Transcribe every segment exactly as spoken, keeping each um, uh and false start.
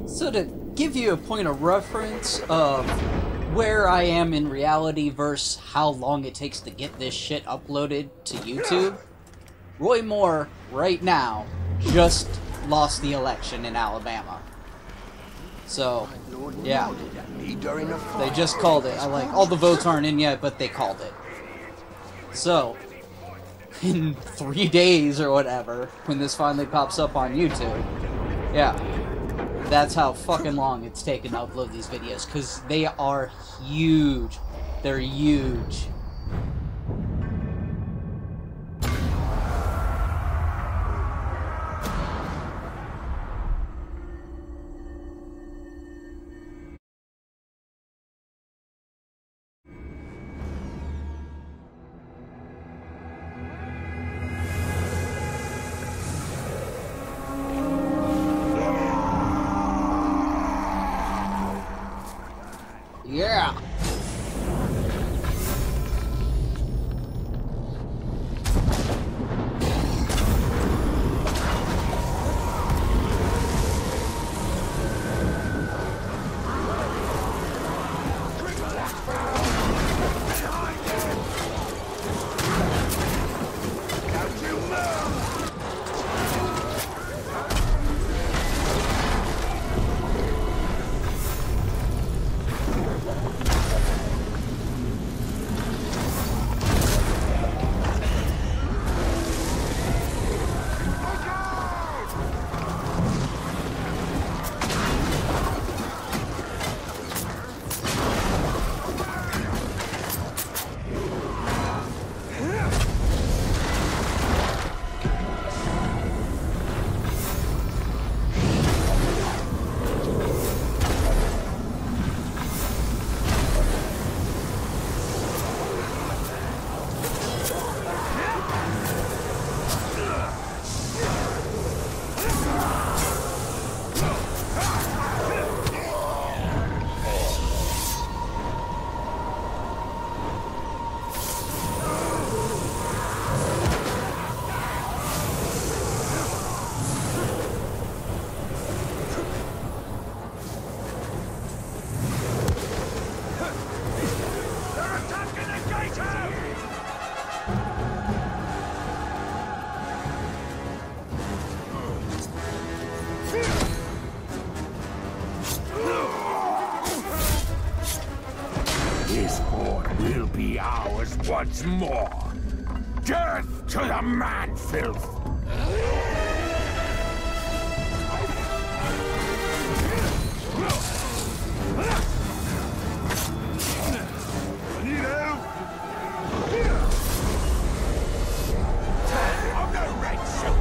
So to give you a point of reference of where I am in reality versus how long it takes to get this shit uploaded to YouTube, Roy Moore, right now, just lost the election in Alabama. So, yeah. They just called it. I like, all the votes aren't in yet, but they called it. So, in three days or whatever, when this finally pops up on YouTube, yeah. That's how fucking long it's taken to upload these videos, because they are huge. They're huge. Yeah. This fort will be ours once more. Death to the man-filth! I need help! I'm the red suit!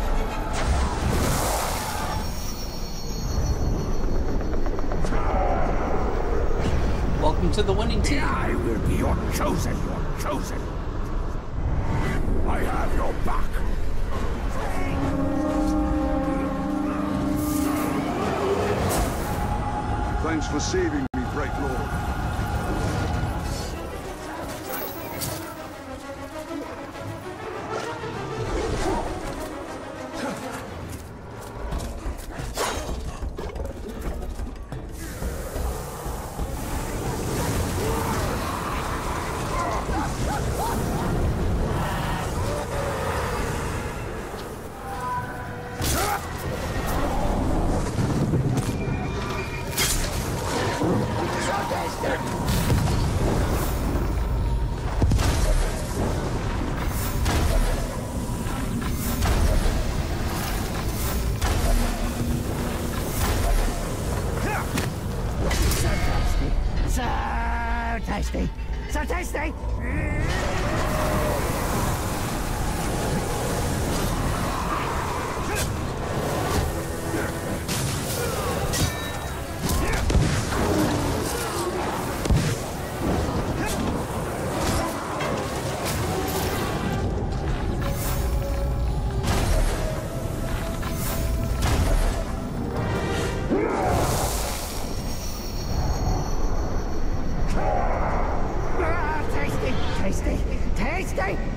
Welcome to the winning team. I will be your chosen, your chosen. I have your back. Thanks for saving me, Bright Lord. So tasty! So tasty! Tasty! Tasty!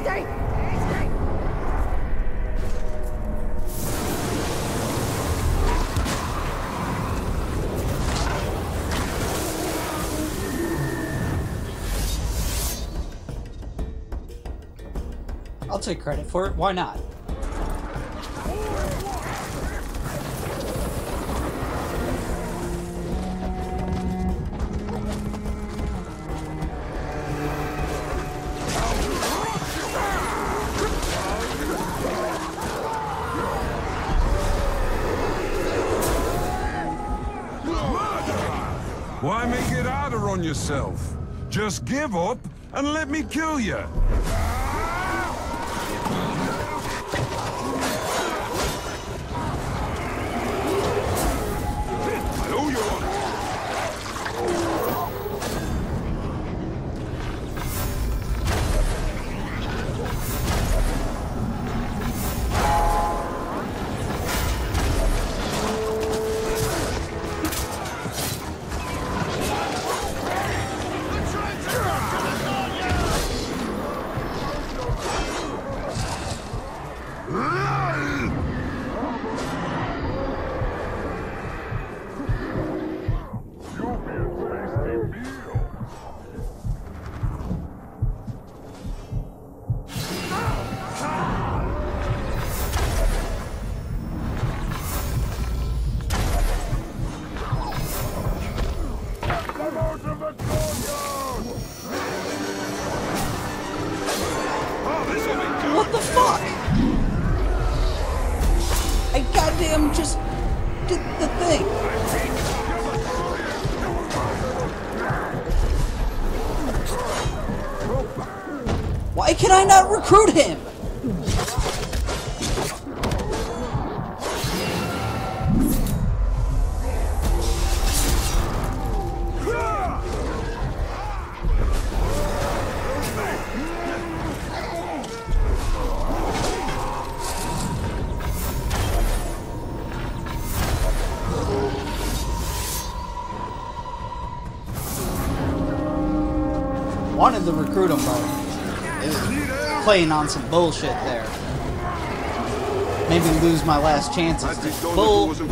tasty! Tasty! I'll take credit for it. Why not? Why make it harder on yourself? Just give up and let me kill you. I owe you one. What the fuck? I goddamn just did the thing. Why can I not recruit him? Wanted to recruit him, but it was playing on some bullshit there. Maybe lose my last chances to bullshit.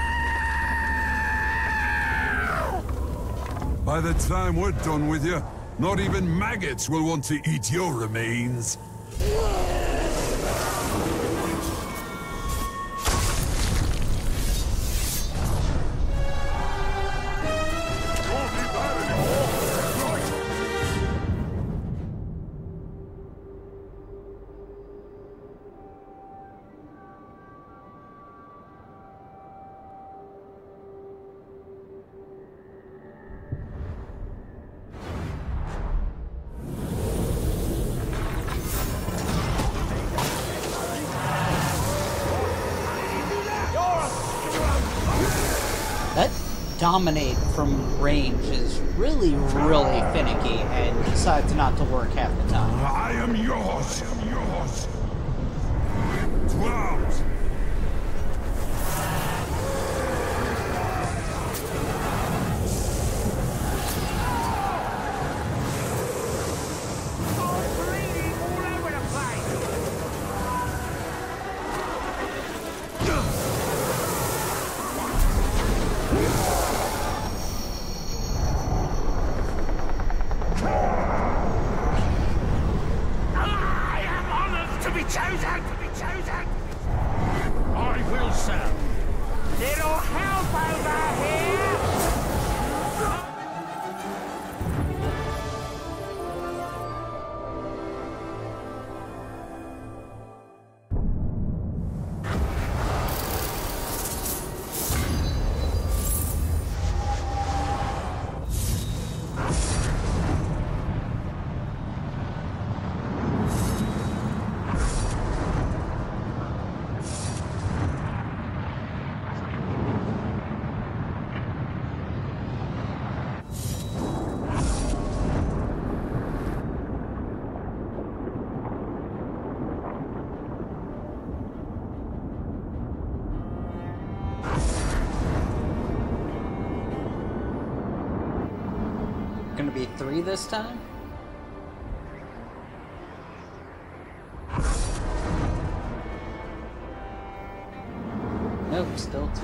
By the time we're done with you, Not even maggots will want to eat your remains. That dominate from range is really, really finicky and decides not to work half the time. I am yours. I am yours. Twelve. Gonna be three this time? Nope, still two.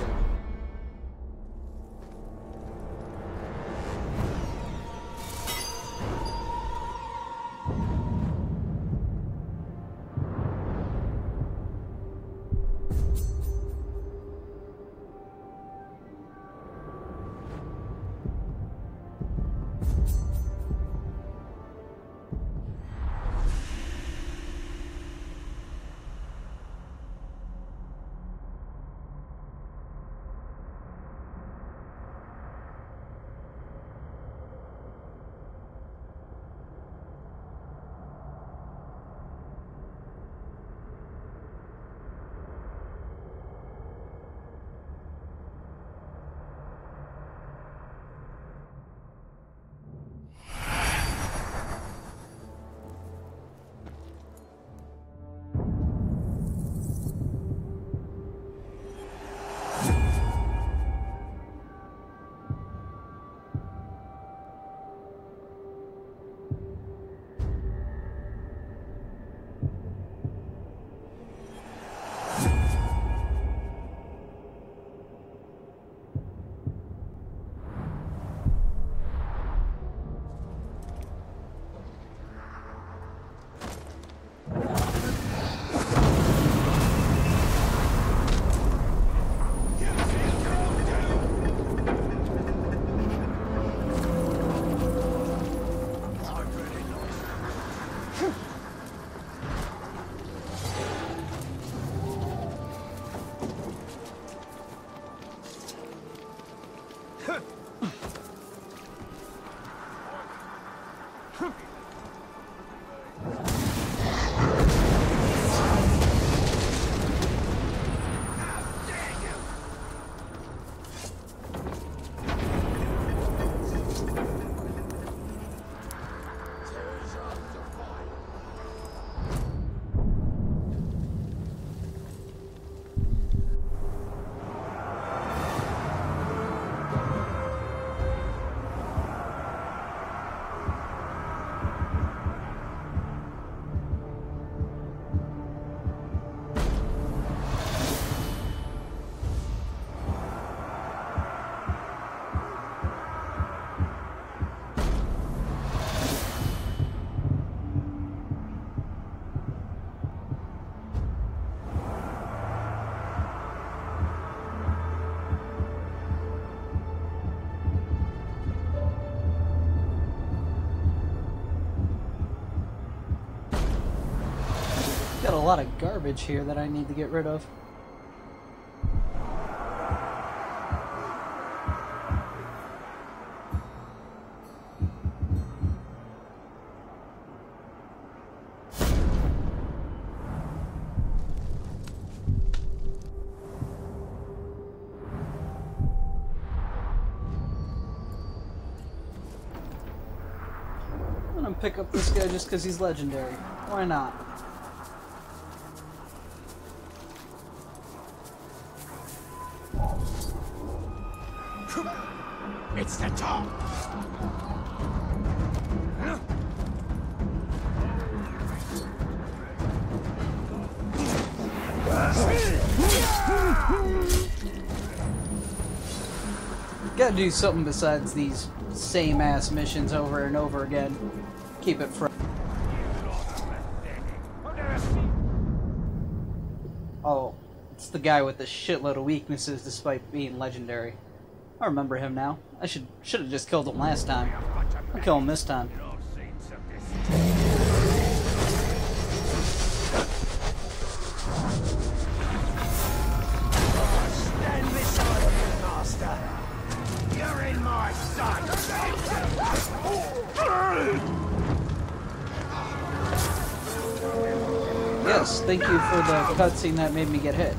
lot of garbage here that I need to get rid of. I'm gonna pick up this guy just because he's legendary. Why not? It's the top. Gotta do something besides these same ass missions over and over again. Keep it fresh. Oh, it's the guy with the shitload of weaknesses despite being legendary. I remember him now. I should should have just killed him last time. I'll kill him this time. Stand beside me, master. You're in my sight. Yes, thank you for the cutscene that made me get hit.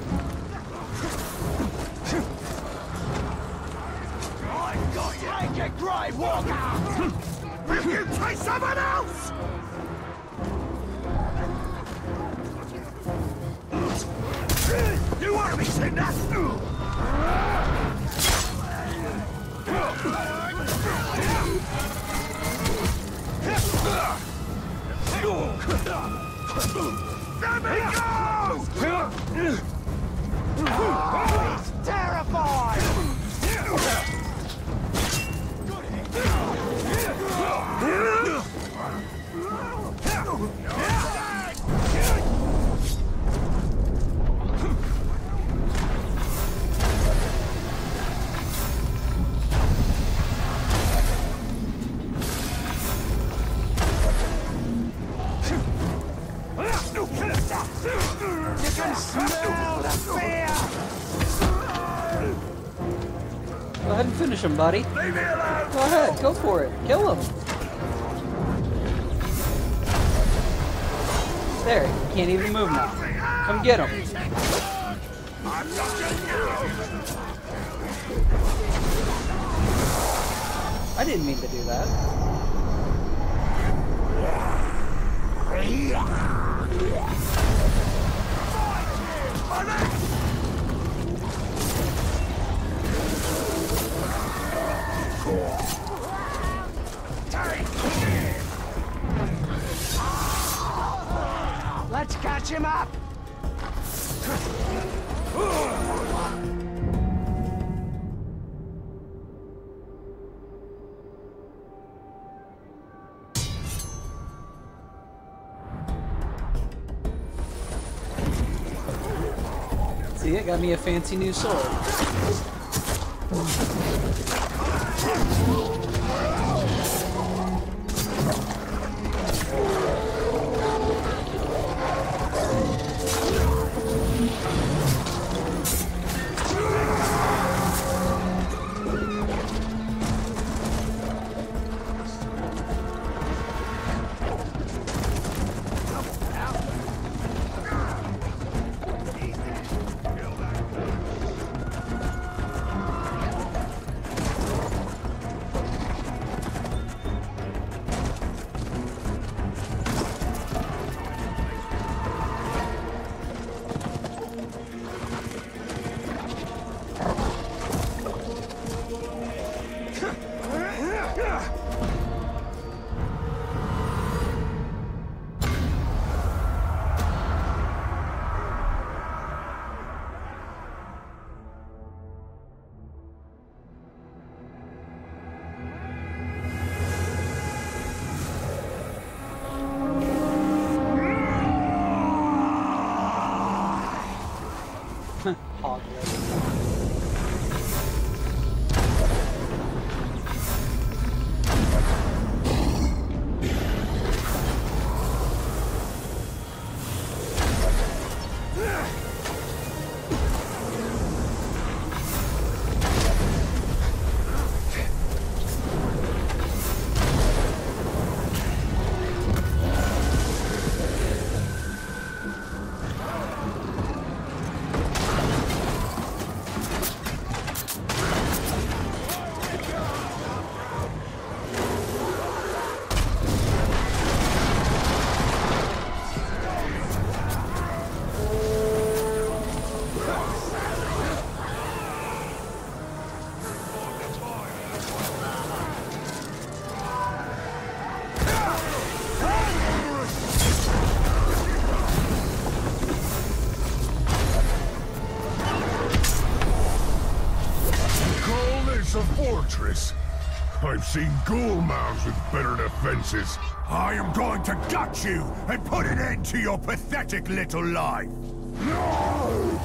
I've got you. Take it, Grave Walker. Will you try someone else? You want me to that? Let me go! He's terrified! You can smell the fear! Go ahead and finish him, buddy. Leave me alone! Go ahead, go for it. Kill him. There, he can't even move now. Come get him. I'm not you! I didn't mean to do that. Let's catch him up! See, it got me a fancy new sword. Hog leg. this? I've seen ghoul mounds with better defenses. I am going to gut you and put an end to your pathetic little life. No!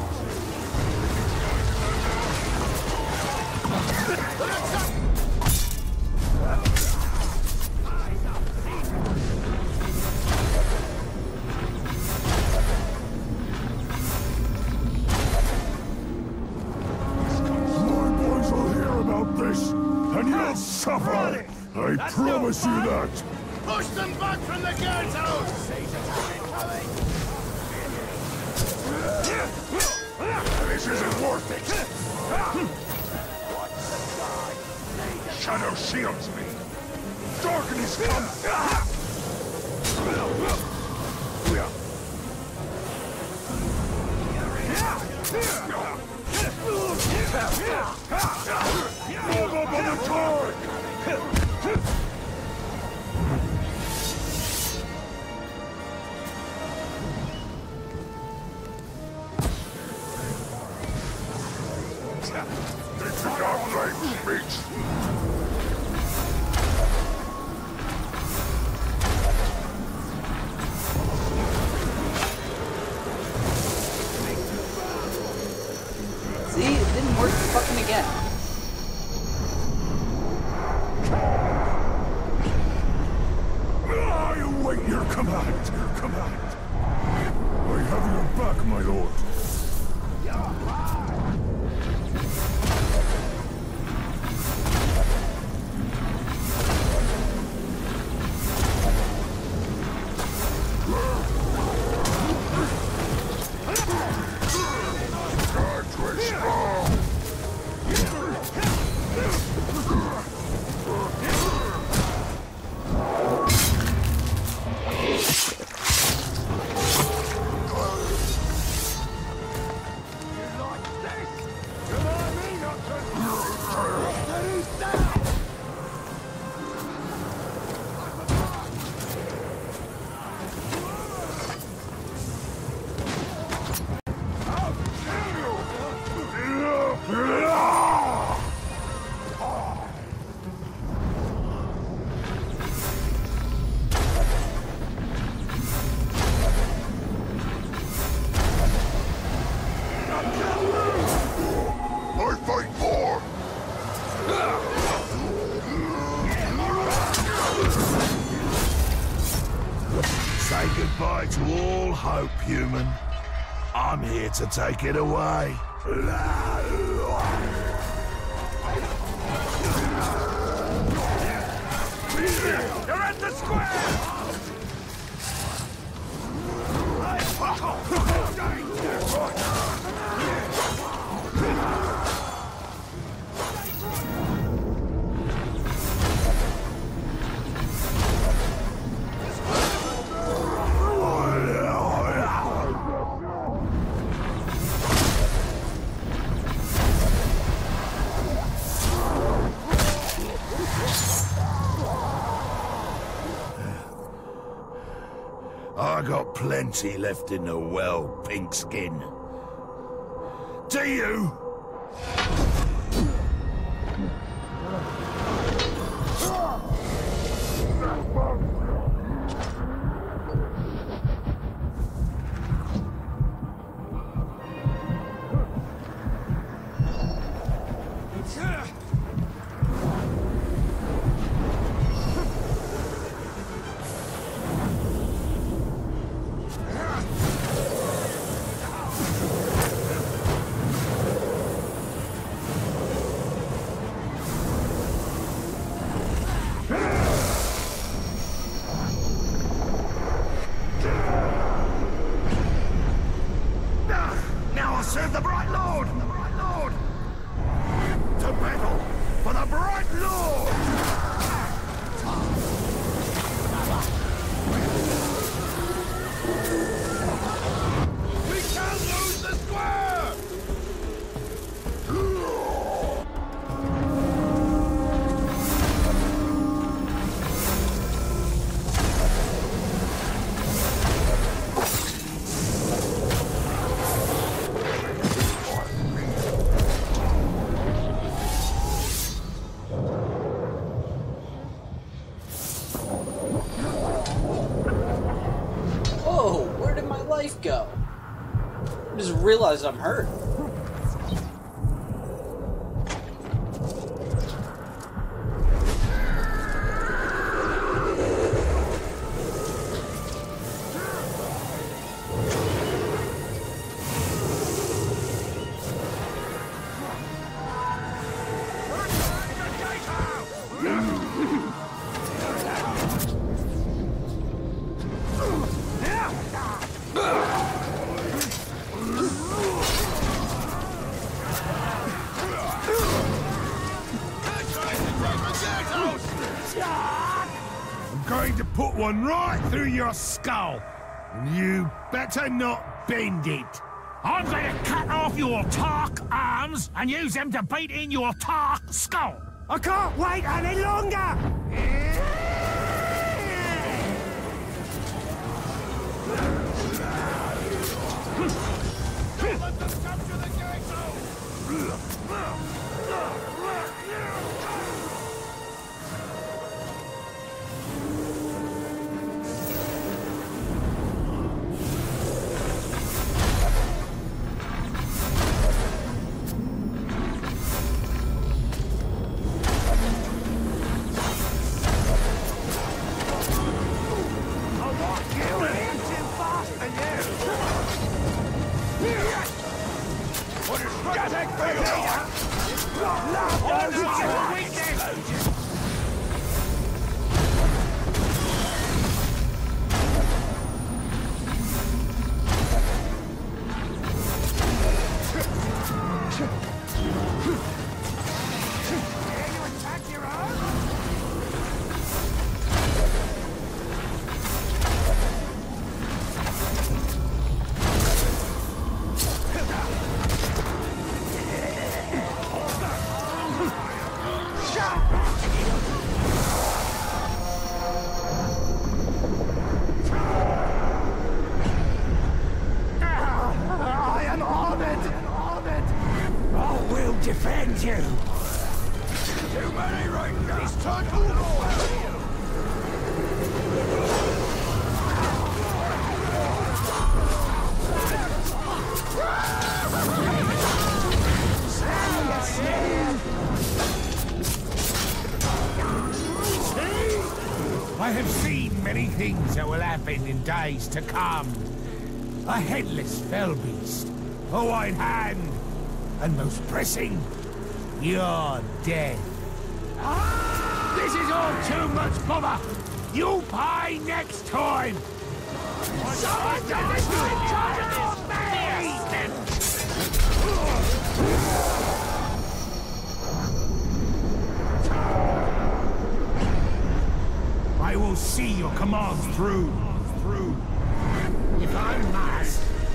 Suffer! I promise you that! Push them back from the ghetto! This isn't worth it! Shadow shields me! Darkness comes! Move up on the torch! It's the dark flame speech! See, it didn't work fucking again. I await your command, your command. I have your back, my lord. Say goodbye to all hope, human. I'm here to take it away. You're at the square! I got plenty left in the well, pink skin. Do you? I just realized I'm hurt. I'm going to put one right through your skull, and you better not bend it. I'm going to cut off your Tark arms and use them to beat in your Tark skull. I can't wait any longer! Defend you! Too many right now! It's time to war! I have seen many things that will happen in days to come. A headless fell beast, a white hand, and most pressing, your death. This is all too much bother! You pay next time! Someone dies in charge of this man! I will see your commands through. Through. If I'm mad.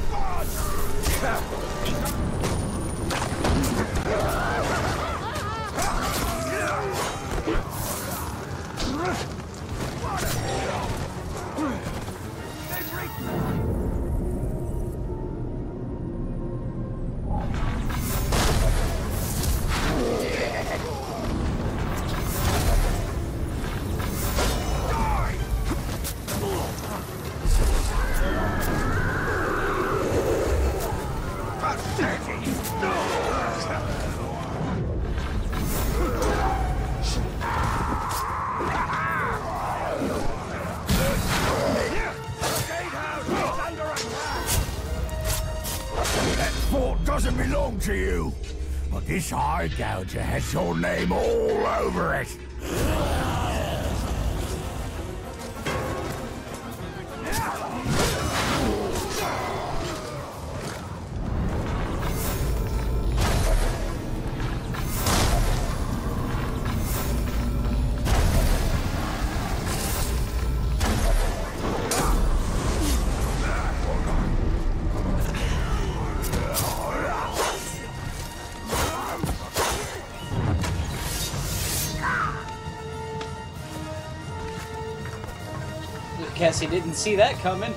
Doesn't belong to you, but this eye gouger has your name all over it. Guess he didn't see that coming.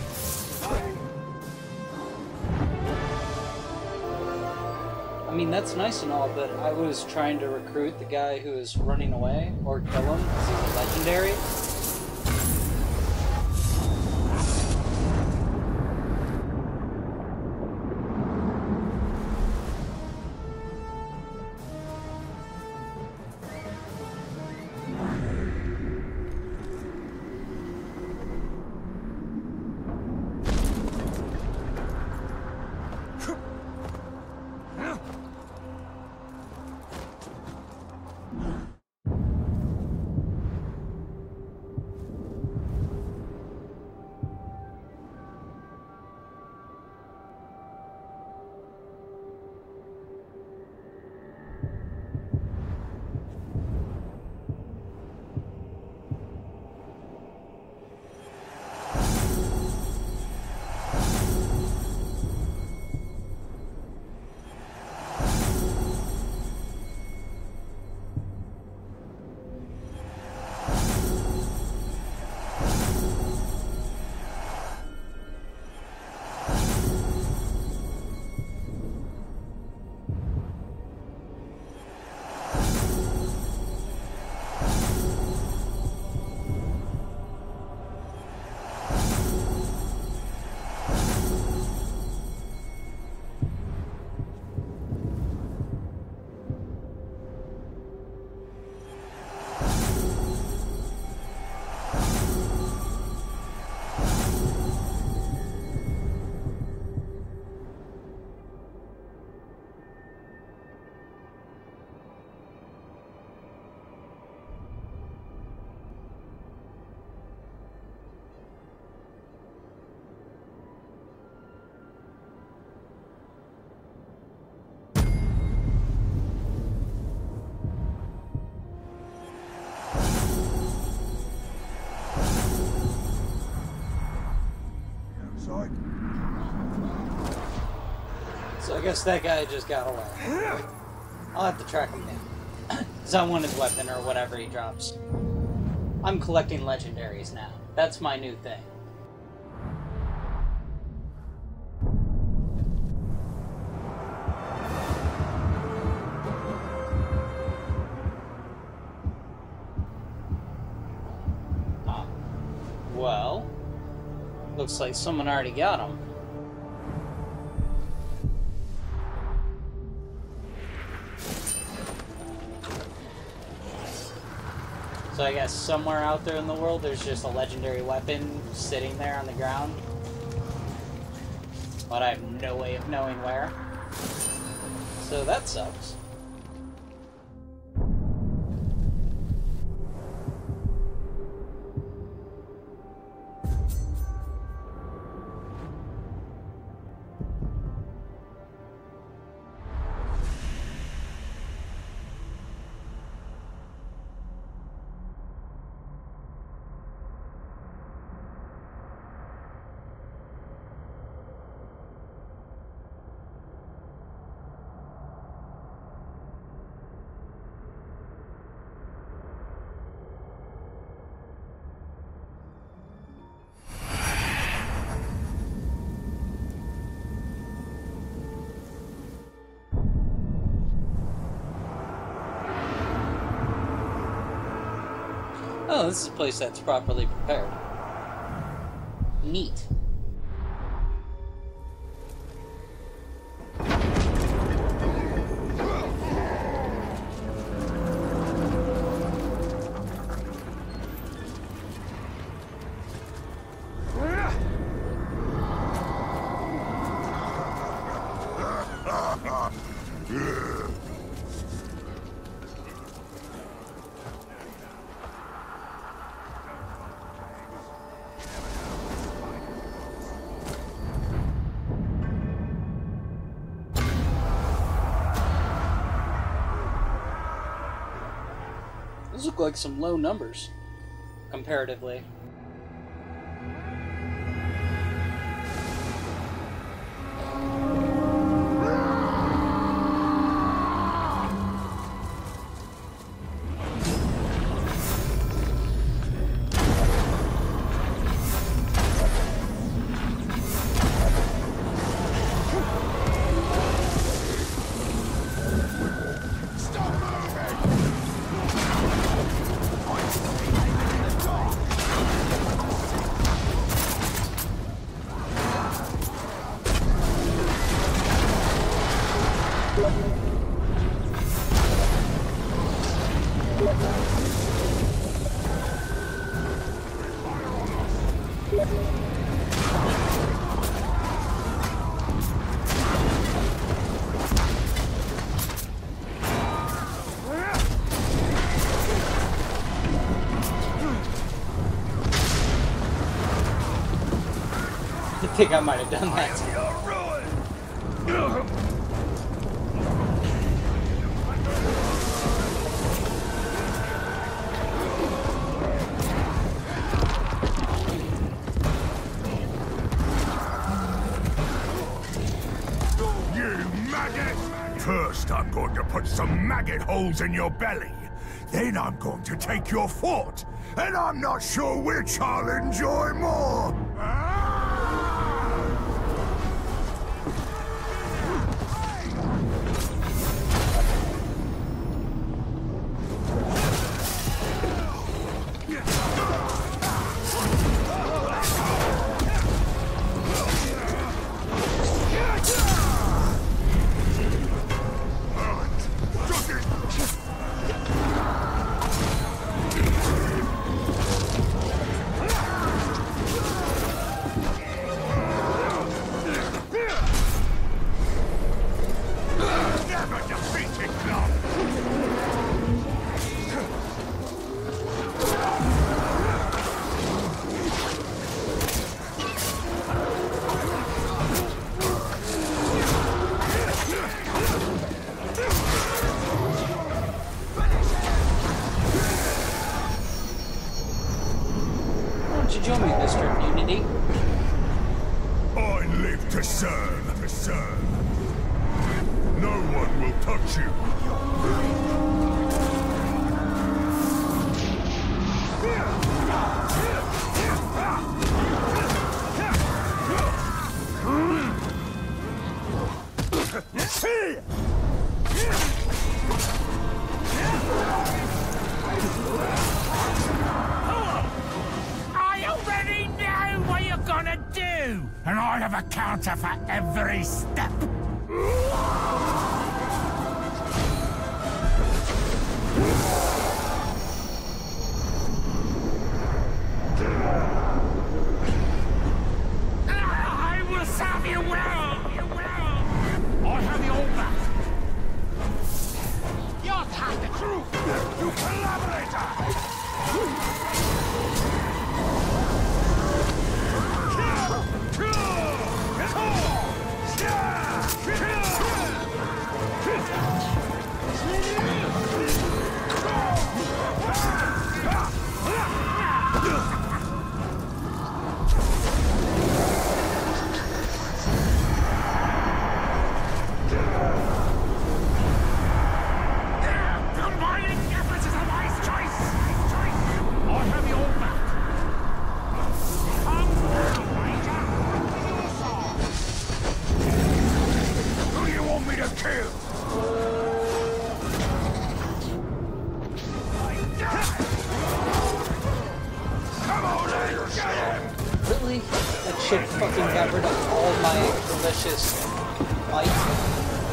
I mean, that's nice and all, but I was trying to recruit the guy who was running away, or kill him, because he was legendary. guess that guy just got away. I'll have to track him down. Because I want his weapon or whatever he drops. I'm collecting legendaries now. That's my new thing. Oh. Well, looks like someone already got him. So I guess somewhere out there in the world there's just a legendary weapon sitting there on the ground. But I have no way of knowing where. So that sucks. Oh, this is a place that's properly prepared. Neat. Those look like some low numbers, comparatively. I think I might have done that. You maggot! First I'm going to put some maggot holes in your belly. Then I'm going to take your fort. And I'm not sure which I'll enjoy more. Join me, Mister Unity. I live to serve, to serve. No one will touch you. I already know what you're gonna do! And I have a counter for every step! I will serve you well! You will! I have your back! You're tied the truth! You collaborator! Combining efforts is a wise choice! I have your back! Come now, Ranger! Your sword! Who do you want me to kill? Come on, then! Get him! Really? That shit fucking got rid of all my delicious life.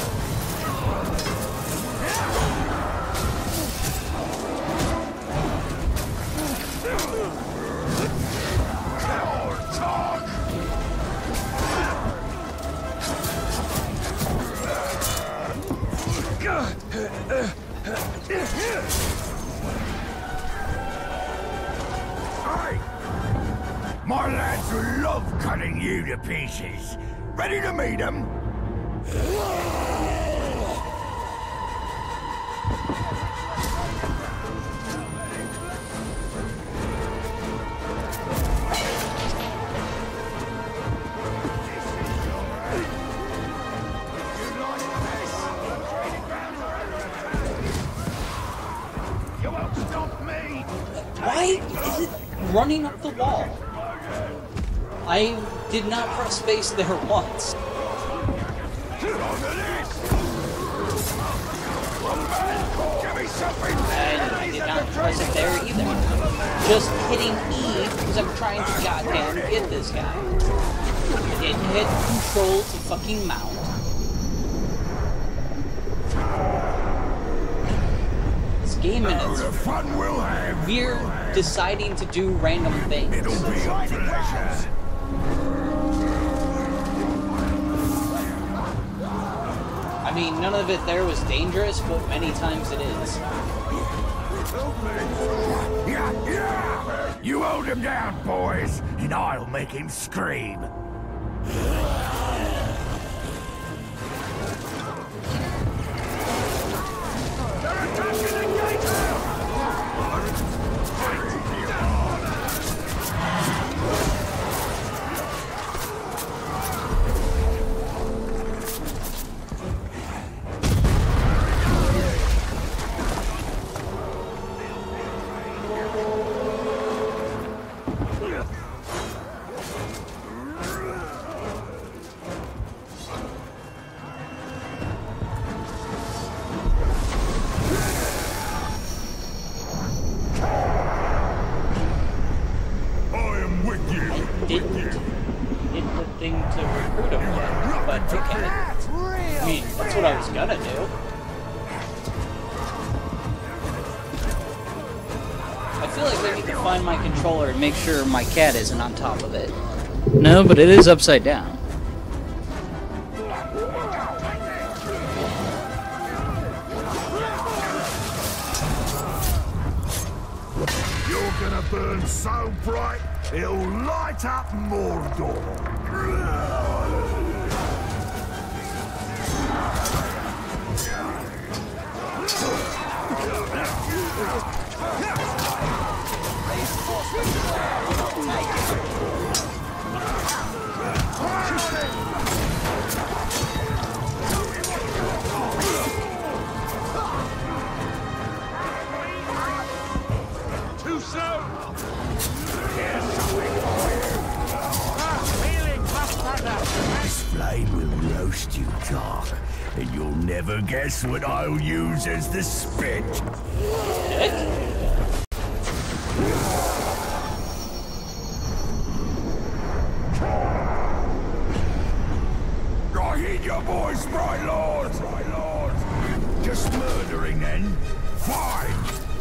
My lads love cutting you to pieces. Ready to meet them? You won't stop me! Why is it running up the wall? I did not press space there once. And I did not press it there either. Just hitting E because I'm trying to goddamn get this guy. I didn't hit control to fucking mount. This game and Oh, it's the fun we'll have. weird deciding to do random things. It'll be a pleasure. I mean, none of it there was dangerous, but many times it is. Yeah, yeah! You hold him down, boys, and I'll make him scream. Didn't hit the thing to recruit him yet, but okay. I mean, that's what I was gonna do. I feel like I need to find my controller and make sure my cat isn't on top of it. No, but it is upside down. You're gonna burn so bright, it'll light up Mordor. soon! Here's something for you! Ah, healing much better! This flame will roast you, Jock, and you'll never guess what I'll use as the spit. I hear your voice, my lord! My lord! Just murdering, then? Fine!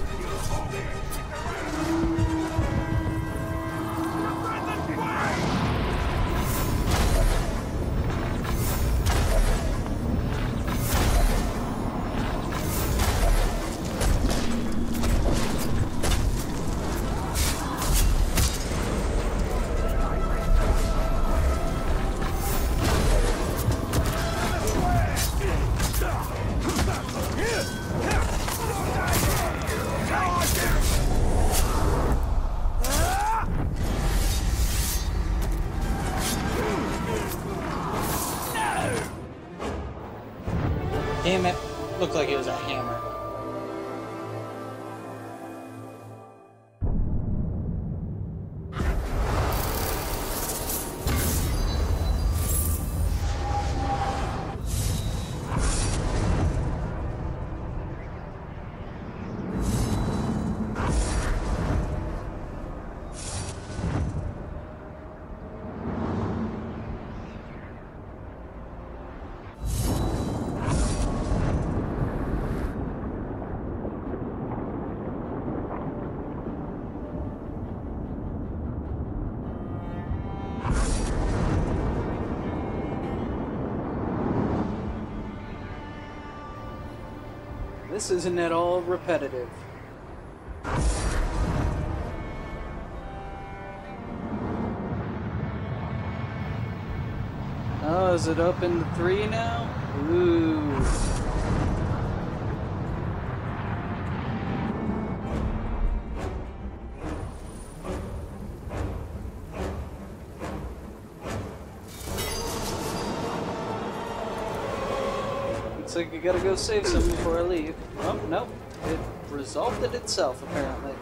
Damn it. Looked like it was a hammer. This isn't at all repetitive. Oh, is it up into three now? Ooh. Looks like I gotta go save some before I leave. Oh, nope. It resolved it itself, apparently.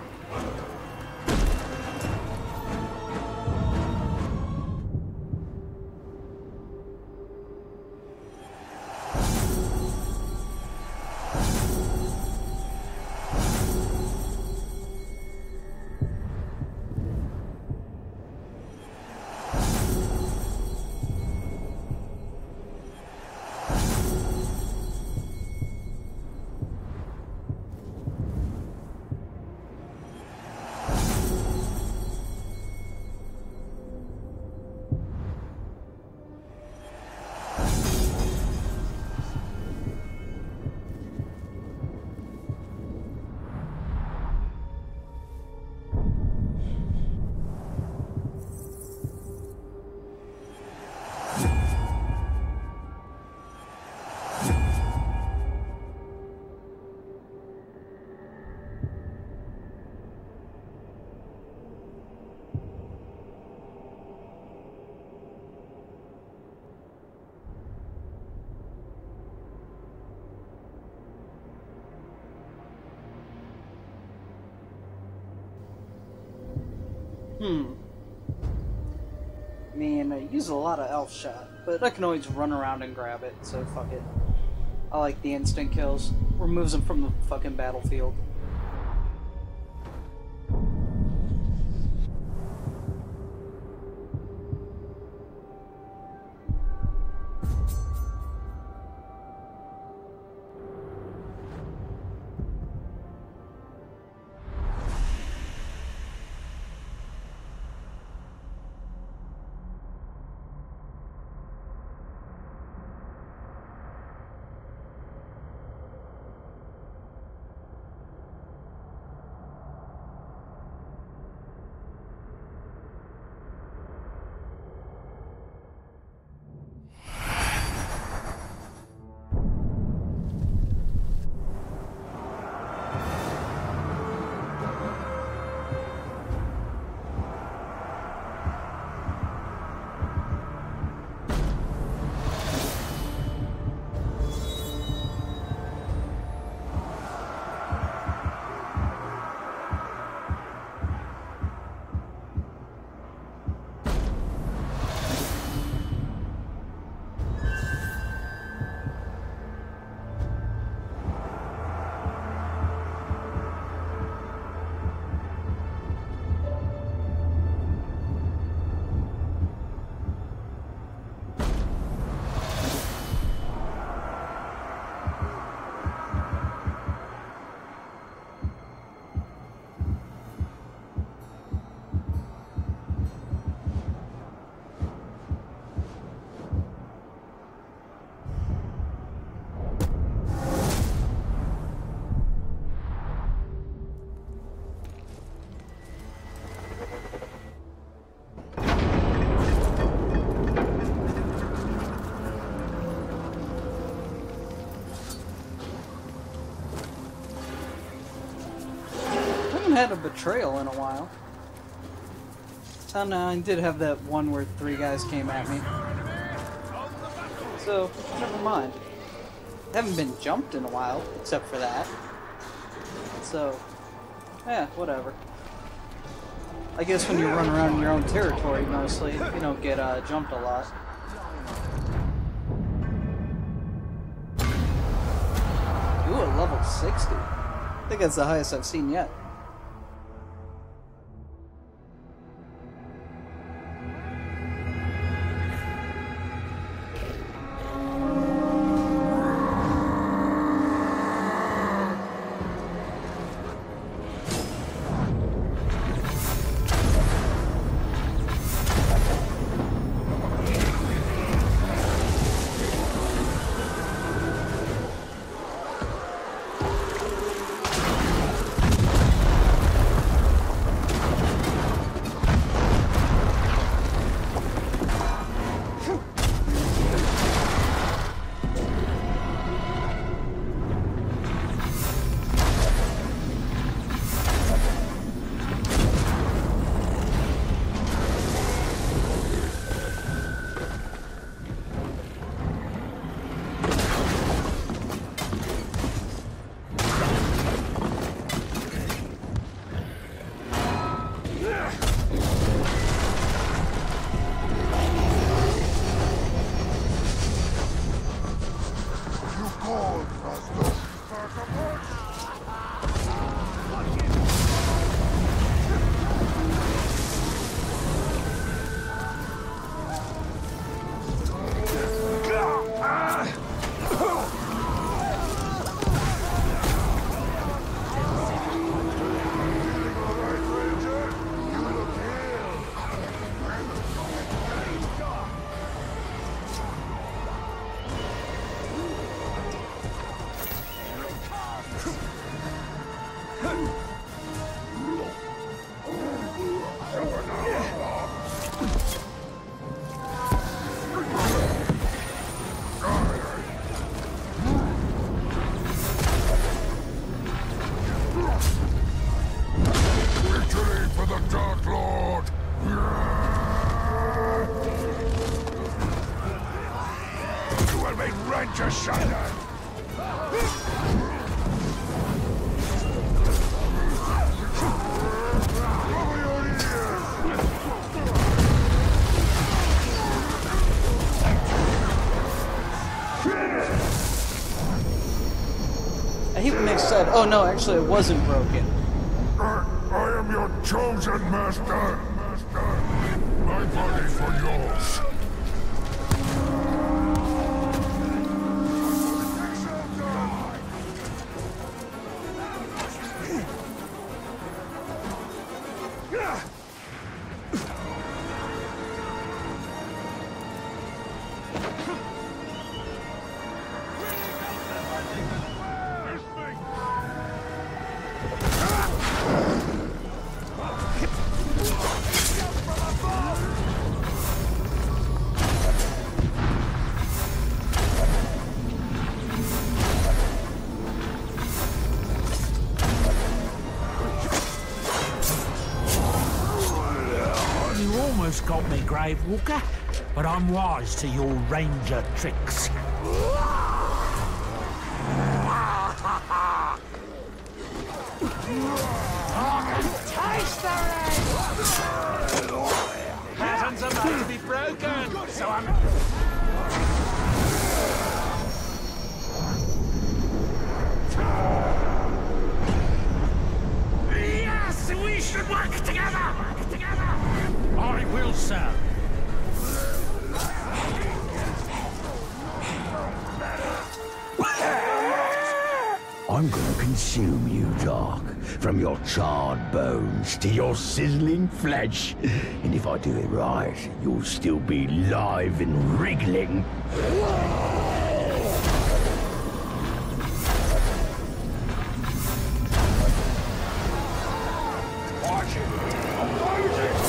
Hmm. I mean, I use a lot of elf shot, but I can always run around and grab it, so fuck it. I like the instant kills. Removes them from the fucking battlefield. had a betrayal in a while. Oh no, I did have that one where three guys came at me. So, never mind. I haven't been jumped in a while, except for that. So, yeah, whatever. I guess when you run around in your own territory mostly, you don't get uh, jumped a lot. Ooh, a level sixty. I think that's the highest I've seen yet. I hate when they said, oh no, actually it wasn't broken. I, I am your chosen master. Master. My body for yours. Got me, Grave Walker, but I'm wise to your ranger tricks. Taste the rain! Pattern's about to be broken, so I'm... Yes, we should work together! Work together! I will, sir. I'm gonna consume you, Doc. From your charred bones to your sizzling flesh. And if I do it right, you'll still be live and wriggling. Watch it! Oppose it!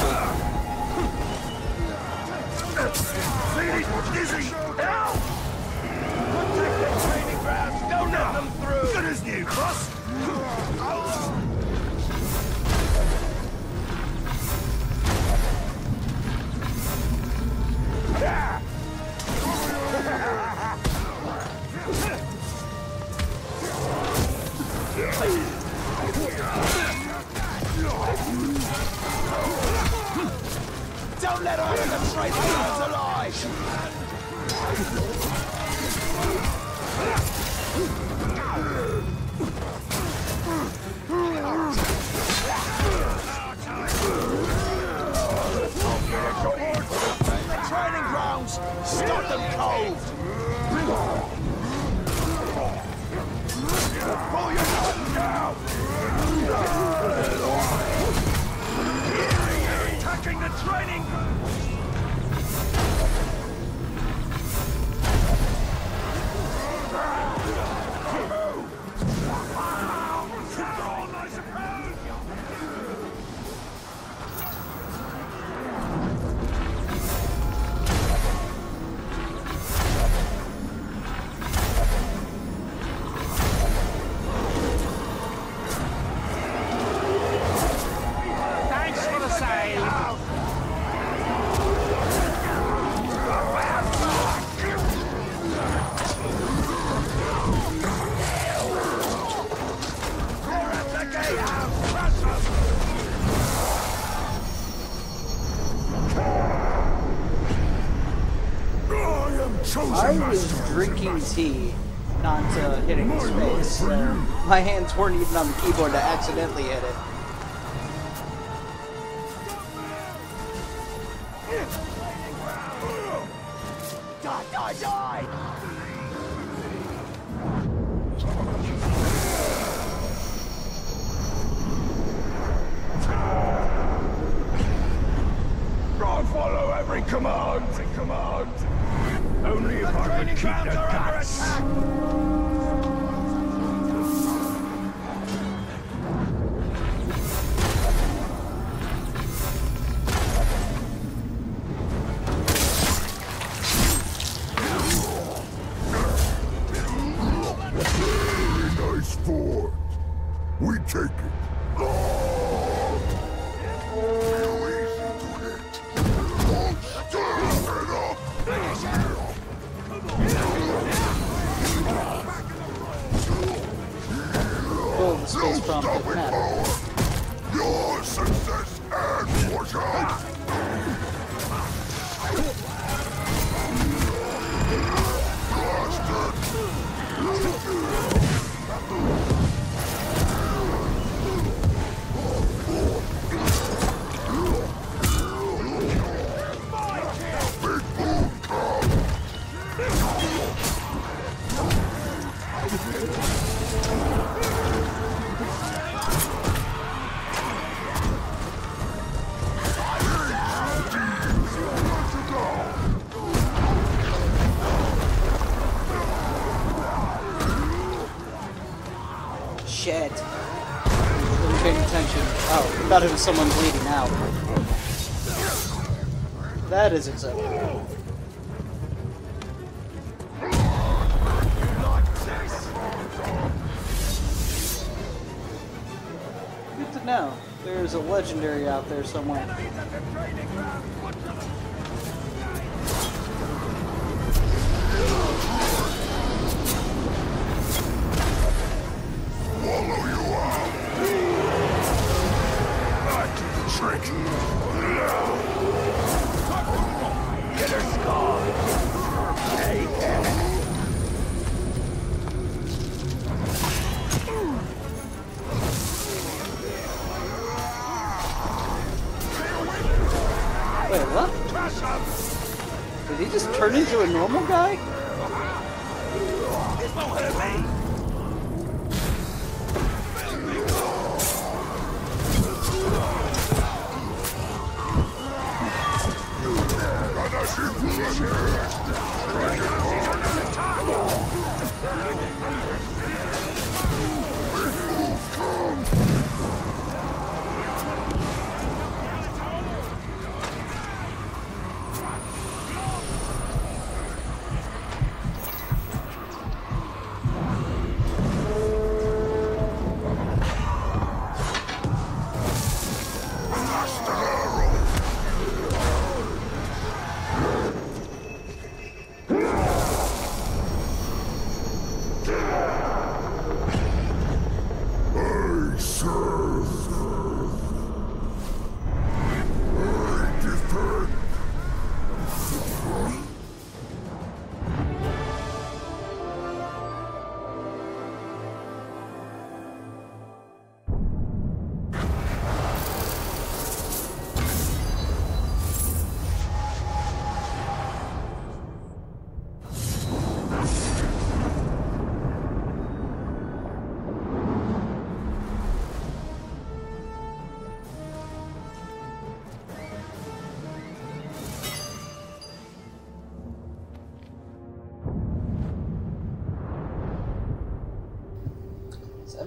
Feeling dizzy! Help! Protect the training grounds! Don't let them through! Good as new, boss! Don't let all of the training grounds alive! The training grounds! Stop them cold! Pull your gun down! Attacking the training! Thanks for the sale! I was drinking tea, not uh, hitting his face, so my hands weren't even on the keyboard to accidentally hit it. Die, die, die! I'll follow every command, every command. Only if I can keep the guts. Nice fort. We take it. Pull the space from the map. Your success and fortune. Shit. Wasn't paying attention. Oh, I thought it was someone bleeding out. That is acceptable. Good to know. There's a legendary out there somewhere. Trick. Get her skull! Take it! Wait, what? Did he just turn into a normal guy? This won't hurt me!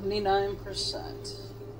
seventy-nine percent.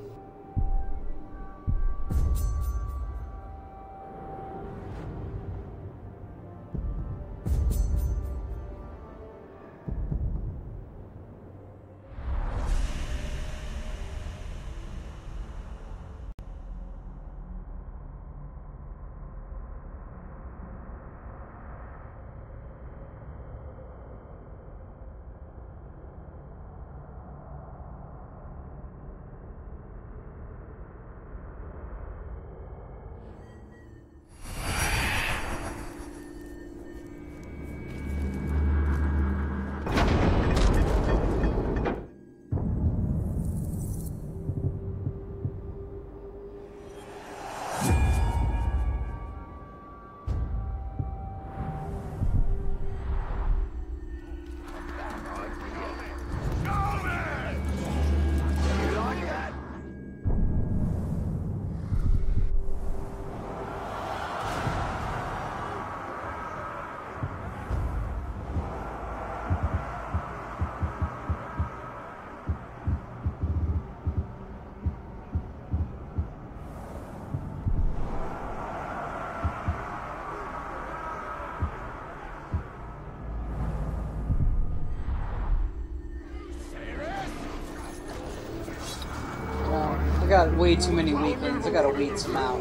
I got way too many weaklings. I gotta weed some out.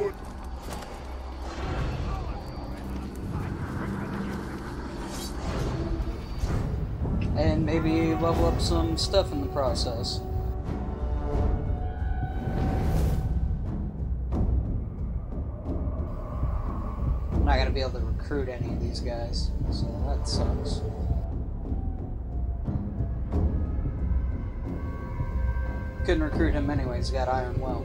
And maybe level up some stuff in the process. I'm not gonna be able to recruit any of these guys, so that sucks. Couldn't recruit him anyways, he got Iron Well.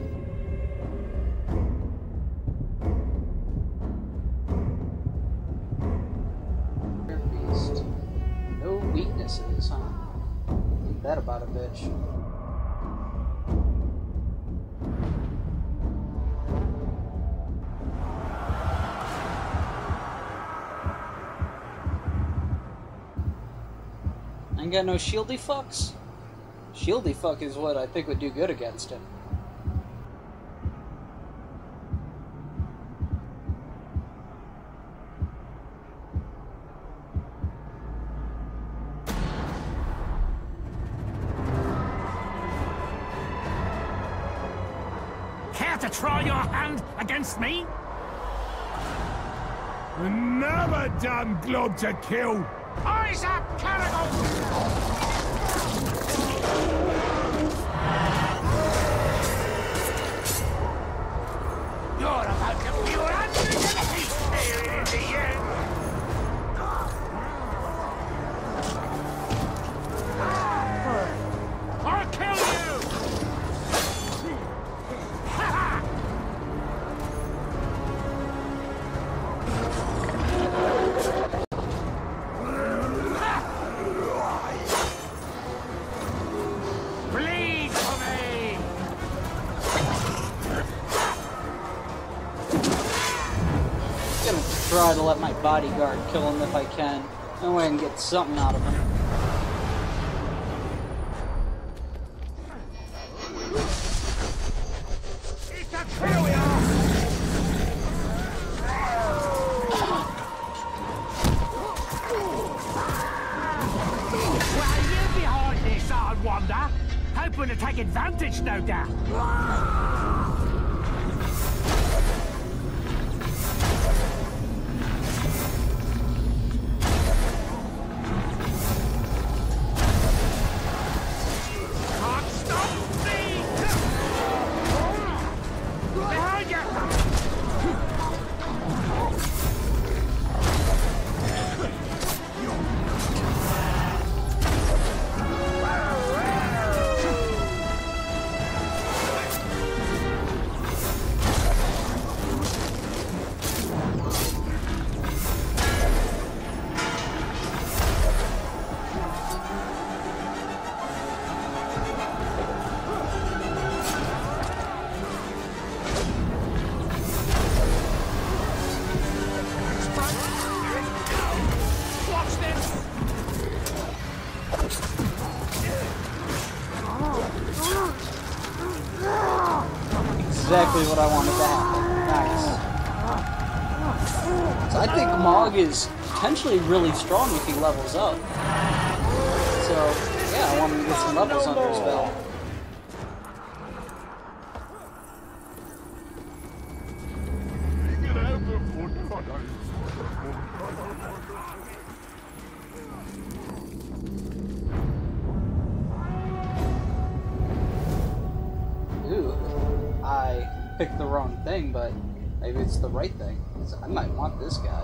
Beast. No weaknesses, huh? Ain't that about a bitch. Ain't got no shieldy fucks? Shieldy fuck is what I think would do good against him. Care to try your hand against me? Never done glob to kill. Eyes up, Caragol! You're about to feel underneath here in the end. I'll kill you! Bleed for me! I'm gonna try to let my bodyguard kill him if I can. That way I can get something out of him. Here we are! Well, you behind this, I wonder. Hoping to take advantage, no doubt. Can't stop me! Behind you! Nice. So I think Mog is potentially really strong if he levels up. So, yeah, I want him to get some levels under his belt. Ooh, I picked the wrong thing, but maybe it's the right thing. So I might want this guy.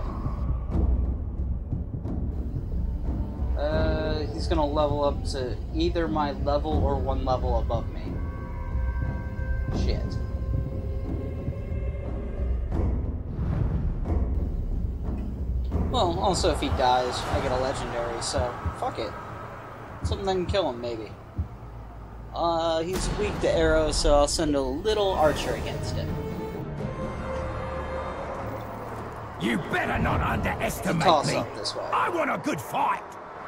Uh, he's gonna level up to either my level or one level above me. Shit. Well, also if he dies, I get a legendary, so fuck it. Something that can kill him, maybe. Uh, he's weak to arrows, so I'll send a little archer against him. You better not underestimate Toss me. up this way. I want a good fight.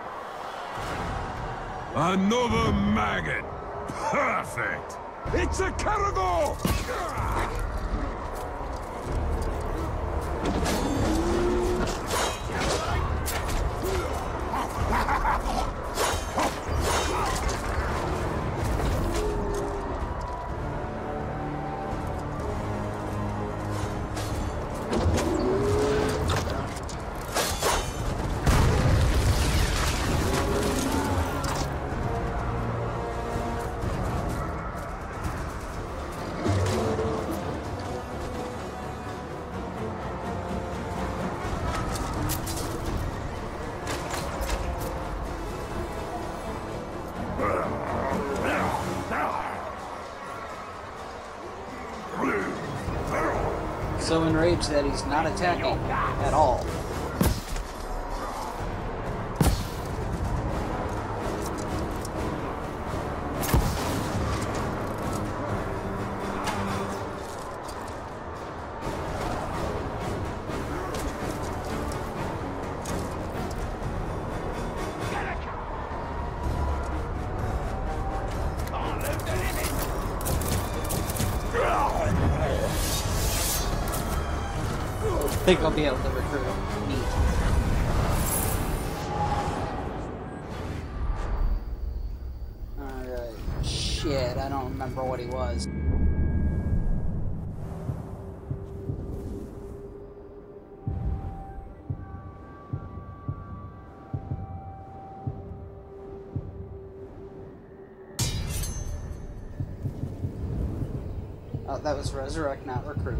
Another maggot. Perfect. It's a Caragor! So enraged that he's not attacking at all. I think I'll be able to recruit him. Neat. Alright. Shit, I don't remember what he was. Oh, that was resurrect, not recruit.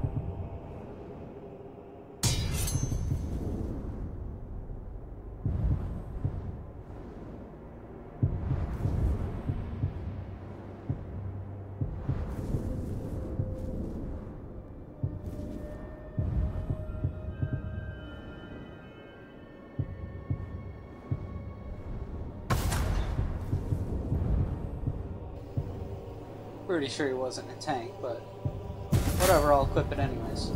Pretty sure he wasn't a tank, but whatever, I'll equip it anyways.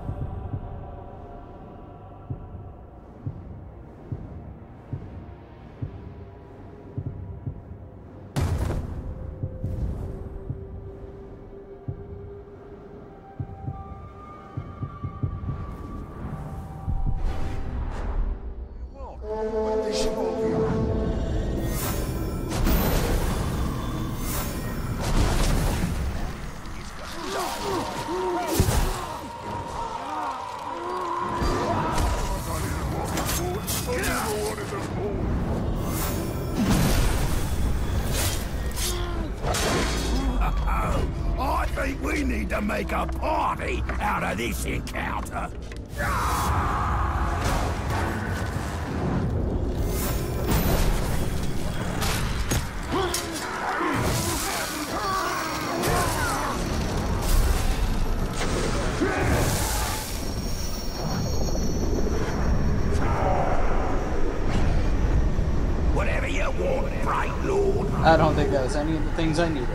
I think we need to make a party out of this encounter. Whatever you want, Bright Lord. I don't think that was any of the things I needed.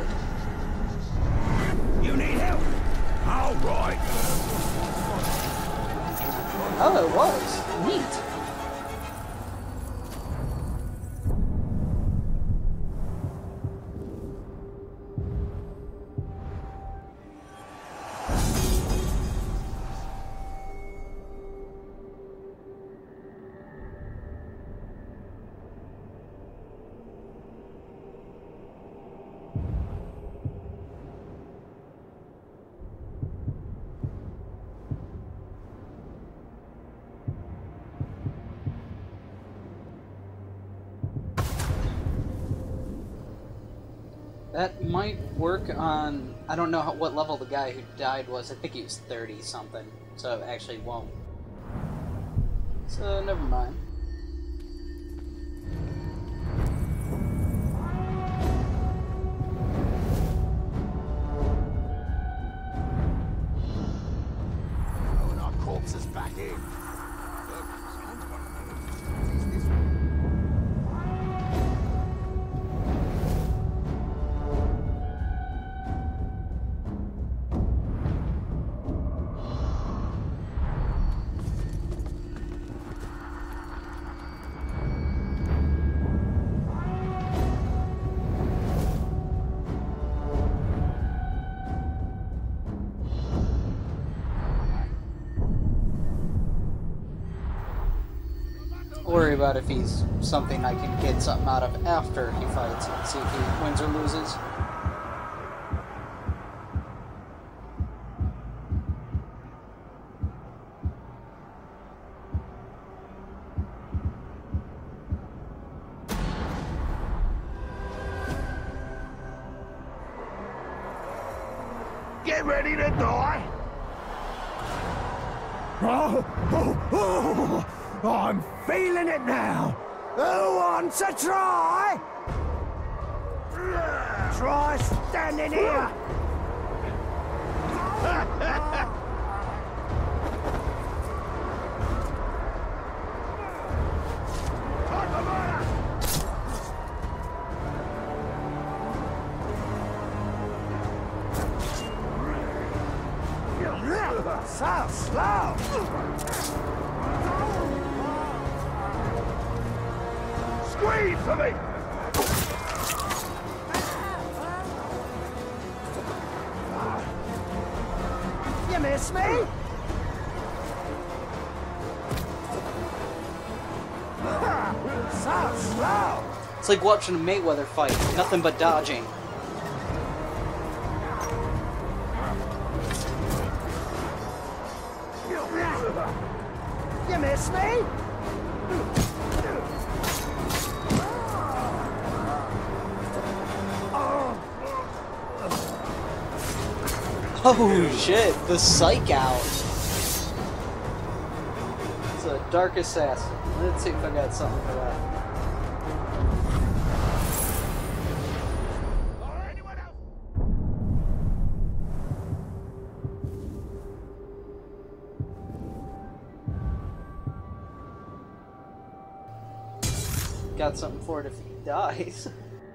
You need help? All right. Oh, it was. Neat. That might work on... I don't know how, what level the guy who died was. I think he was thirty something. So it actually won't. So, never mind. Throwing our corpses back in. Worry about if he's something I can get something out of after he fights and see if he wins or loses. Get ready to die! Oh, oh, oh, I'm feeling it now. Who wants a try? Try standing here. So slow. Squeeze for me! You miss me? So slow! It's like watching a Mayweather fight. Nothing but dodging. You miss me? Oh shit, the Psych Out. It's a Dark Assassin. Let's see if I got something for that. Got something for it if he dies.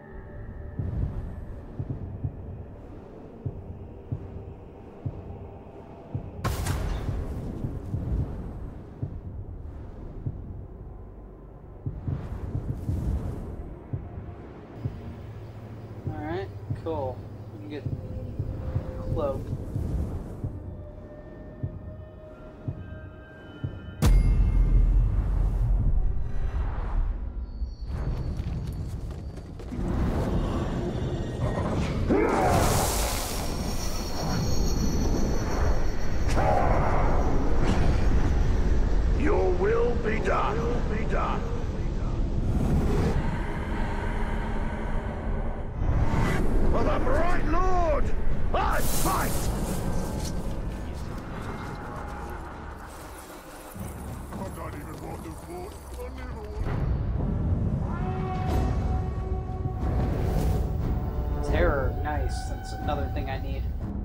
Alright, cool. We can get cloak. Your will be done. Will be done. For the Bright Lord, I fight! I don't even want to fight. I never want. Terror, nice. That's another thing I need.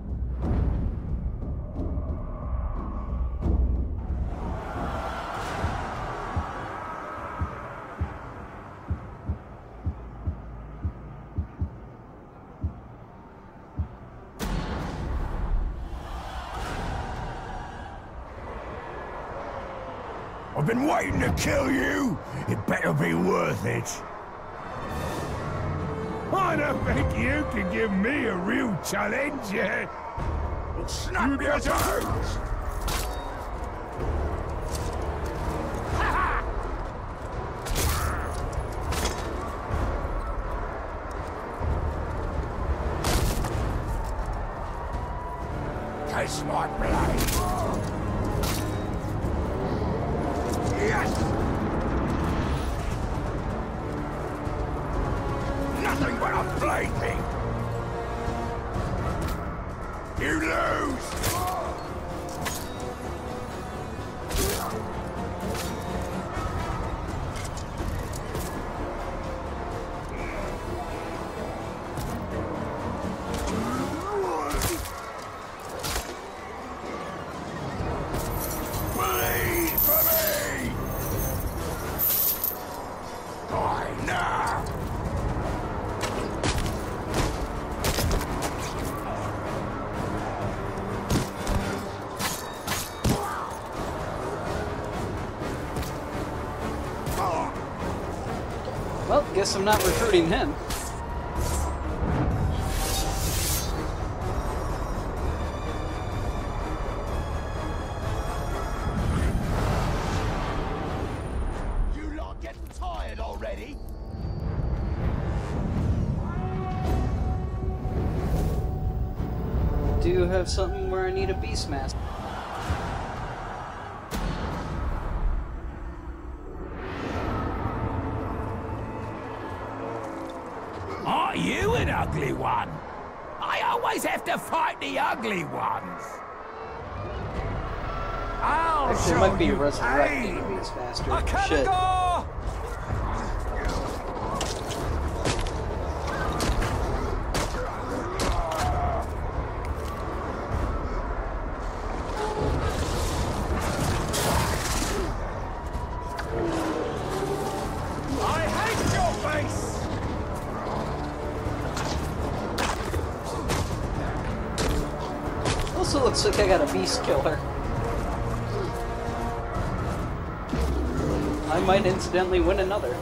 I've been waiting to kill you. It better be worth it. I don't think you can give me a real challenge yet. Well, snap your toes! Taste my blade. Yes! Nothing but a plaything! guess I'm not recruiting him. You lot getting tired already? Do have something where I need a Beastmaster. Are you an ugly one? I always have to fight the ugly ones. I'll Actually, show it might be you resurrecting a pain. Beastmaster. I can't Shit. go. I hate your face. Also looks like I got a Beast Killer. I might incidentally win another.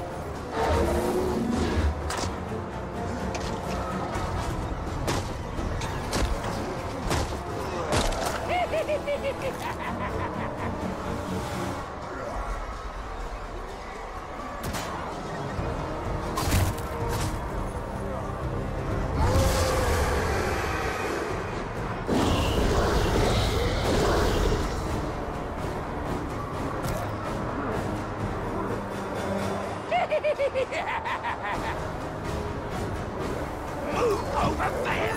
Move over there.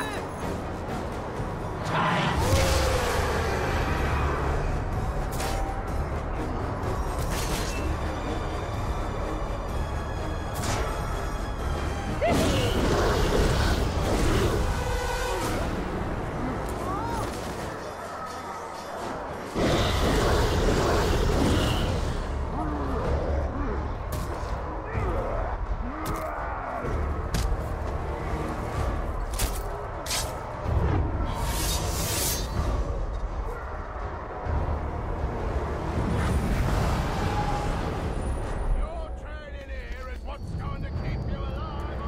Your training here is what's going to keep you alive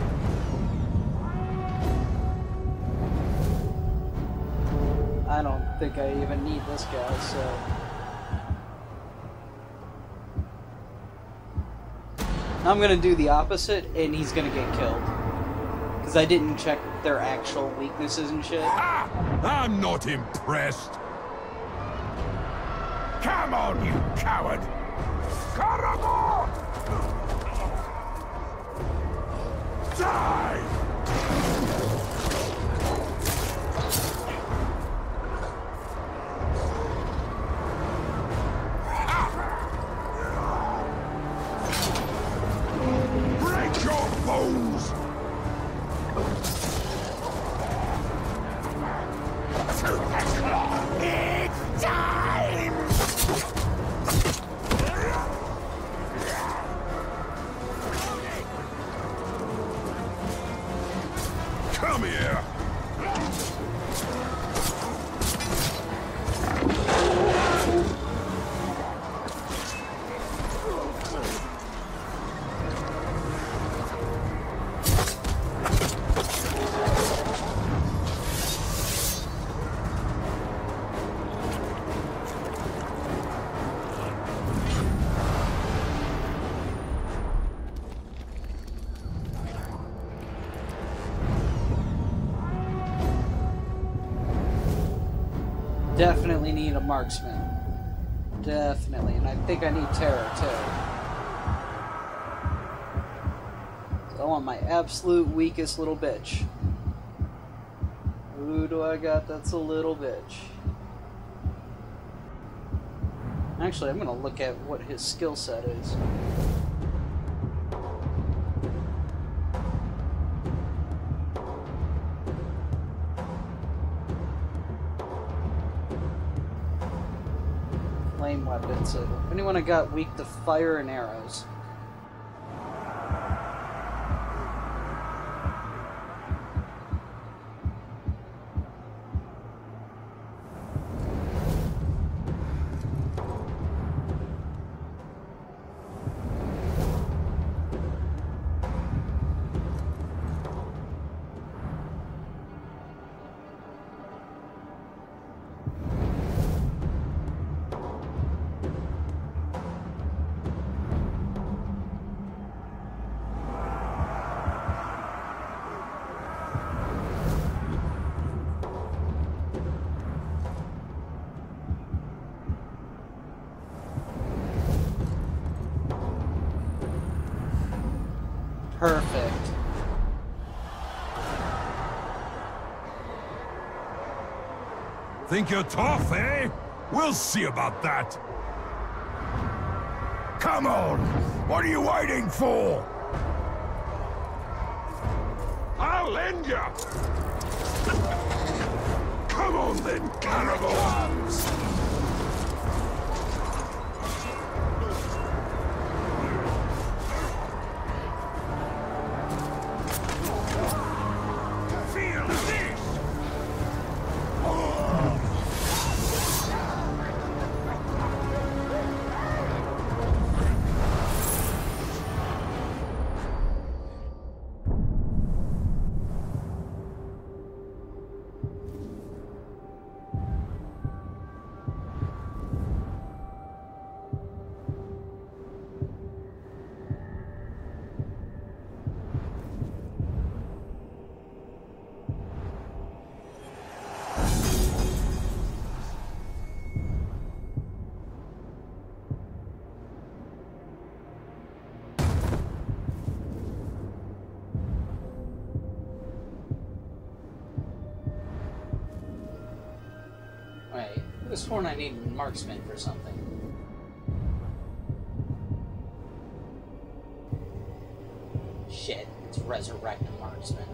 on the I don't think I even need this guy, so... I'm gonna do the opposite, and he's gonna get killed. Because I didn't check their actual weaknesses and shit. Ah! I'm not impressed. Come on, you coward! Karagor! Die! Break your bones! It's time! Come here! Definitely need a marksman. Definitely, and I think I need terror too. So I want my absolute weakest little bitch. Who do I got that's a little bitch? Actually, I'm gonna look at what his skill set is. Flame weapons. So if anyone I got weak to fire and arrows. Perfect. Think you're tough, eh? We'll see about that. Come on! What are you waiting for? I'll end ya! Come on then, cannibals! Feel this! Wait, I could have sworn I needed marksman for something. Shit, it's resurrect a marksman.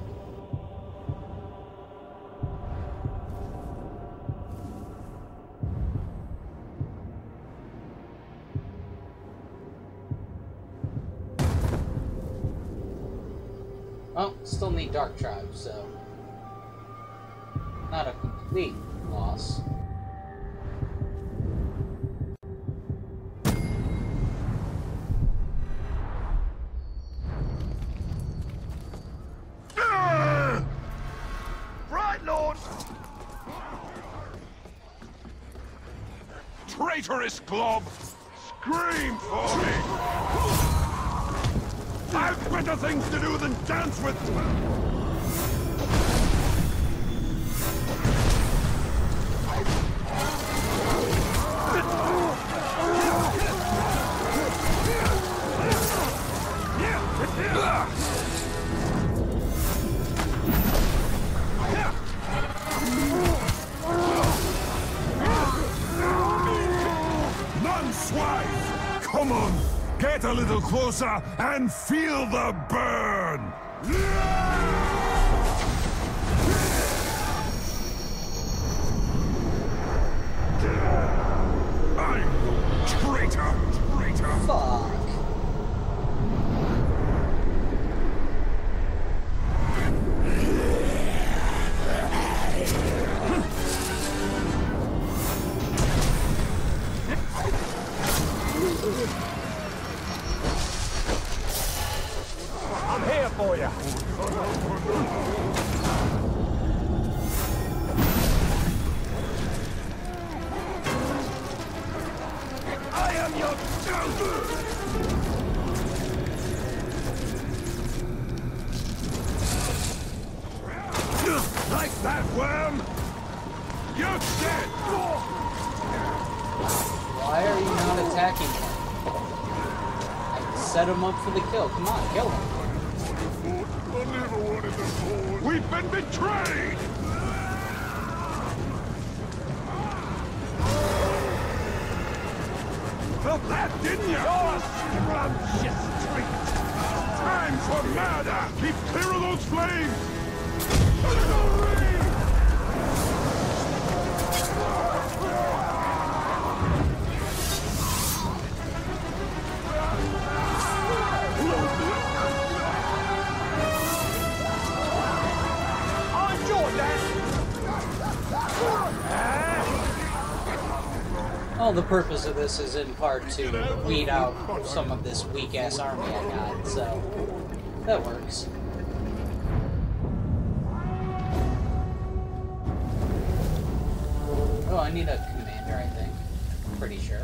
Oh, still need Dark Tribe, so not a complete loss. Right, Lord! Traitorous glob! Scream for me! I've better things to do than dance with... Nunswife! Come on! Get a little closer and feel the burn! I traitor! Traitor! Fuck. I'm here for you. I am your like that, worm! You're dead! Why are you not attacking him? I set him up for the kill. Come on, kill him. We've been betrayed! Felt that, didn't you? Your scrumptious treat! Time for murder! Keep clear of those flames! Well, the purpose of this is in part to weed out some of this weak-ass army I got, so that works. Oh, I need a commander, I think. I'm pretty sure.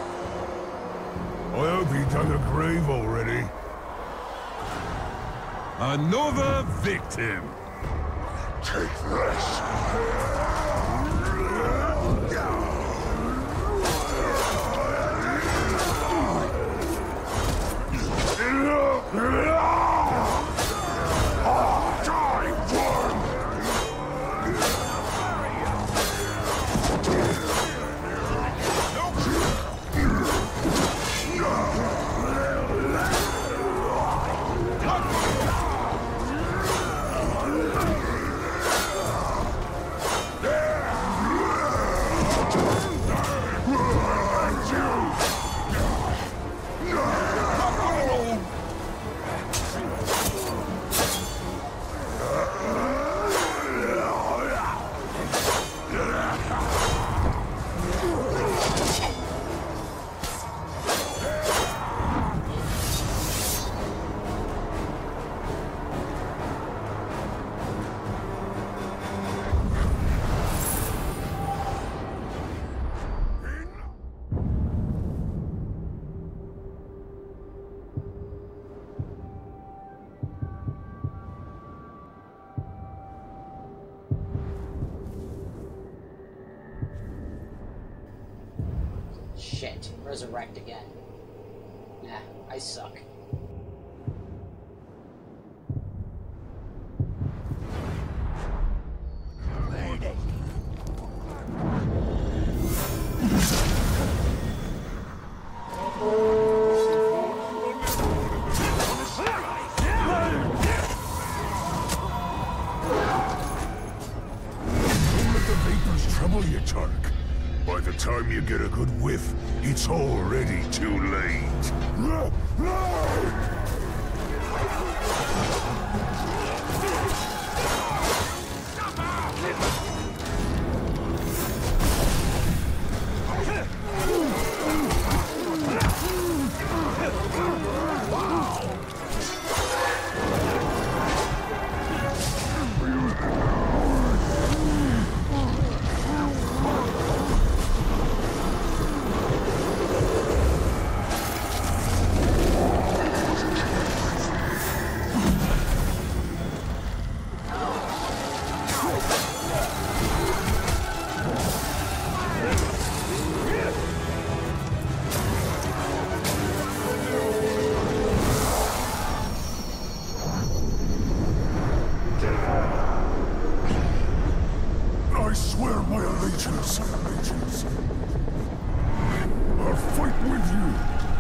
I hope he dug a grave already. Another victim. Take this. Shit. Resurrect again. Nah, I suck. By the time you get a good whiff, it's already too late. I swear my allegiance, allegiance. I'll fight with you.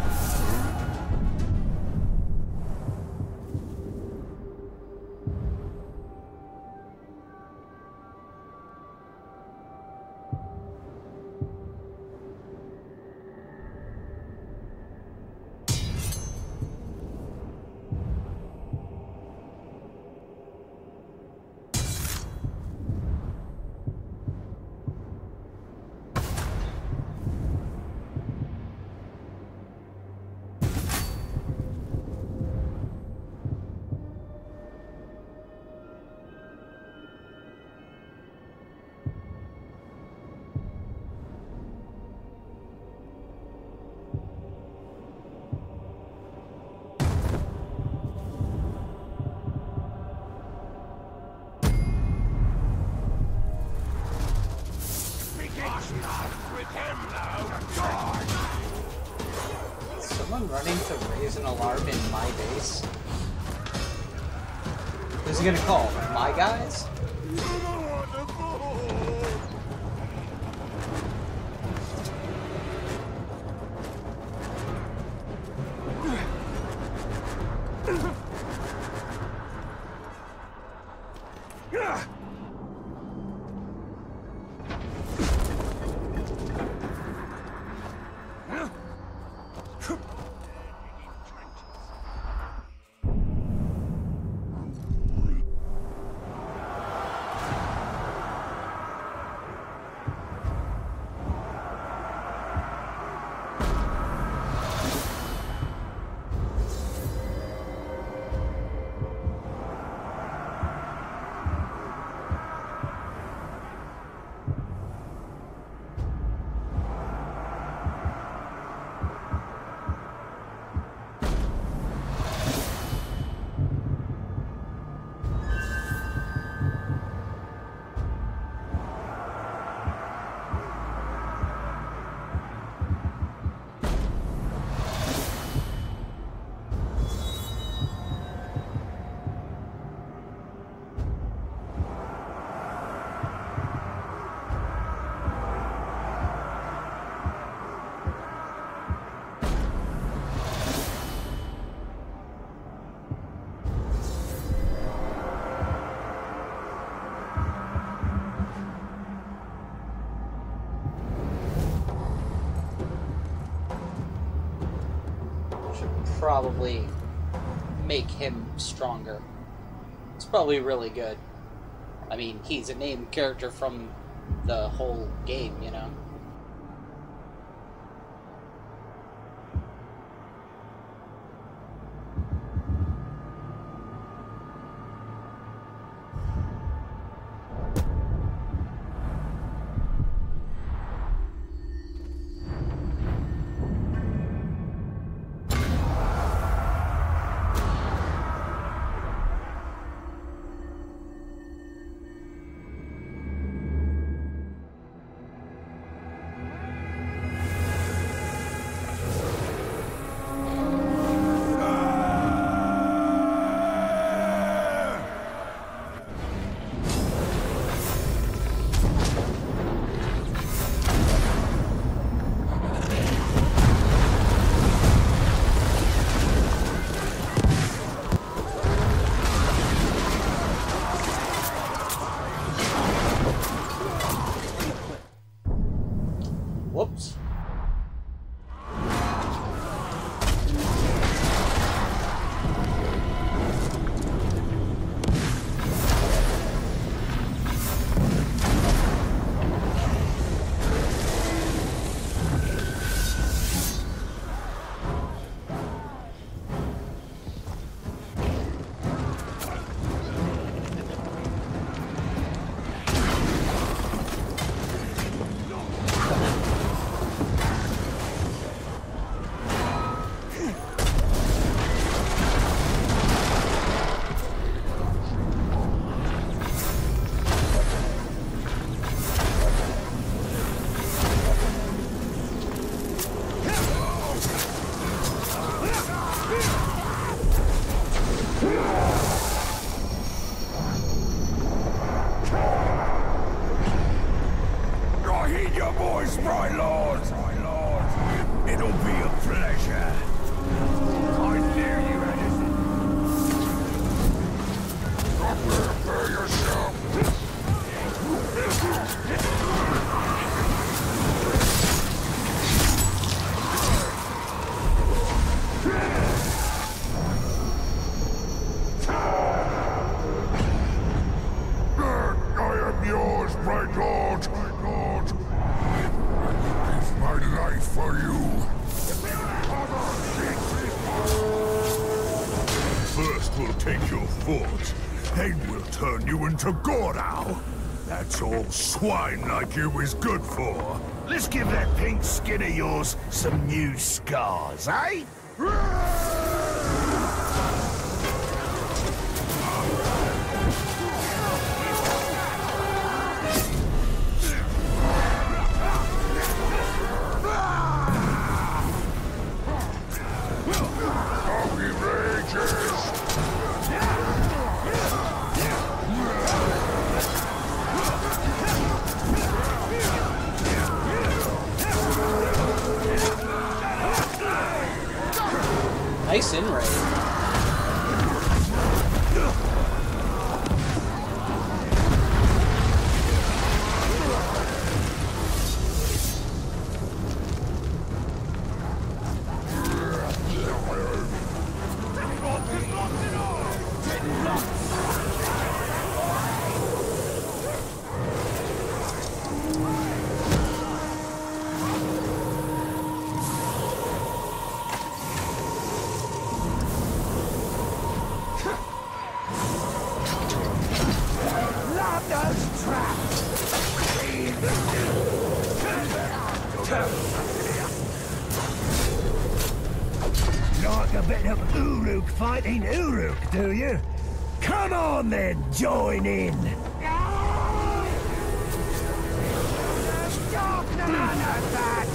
Someone running to raise an alarm in my base? Who's he gonna call? My guys? probably make him stronger. It's probably really good. I mean, he's a named character from the whole game, you know? Whoops. I hear your voice, my lord! My lord! It'll be a pleasure. I knew you had it. Prepare yourself! I am yours, bright lord! Lord! I give my life for you! First we'll take your fort, then we'll turn you into Gordau. That's all swine like you is good for. Let's give that pink skin of yours some new scars, eh? Nice in-raid. Like a bit of Uruk fighting Uruk, do you? Come on then, join in! Stop none of that!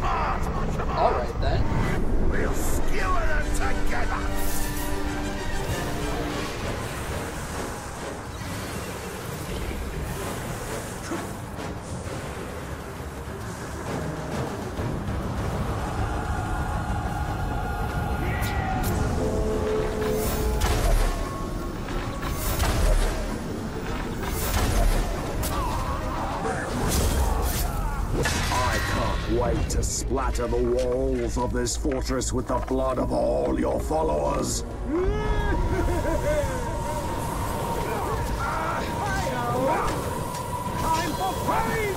Alright then. We'll skewer them together! to splatter the walls of this fortress with the blood of all your followers. Time for pain!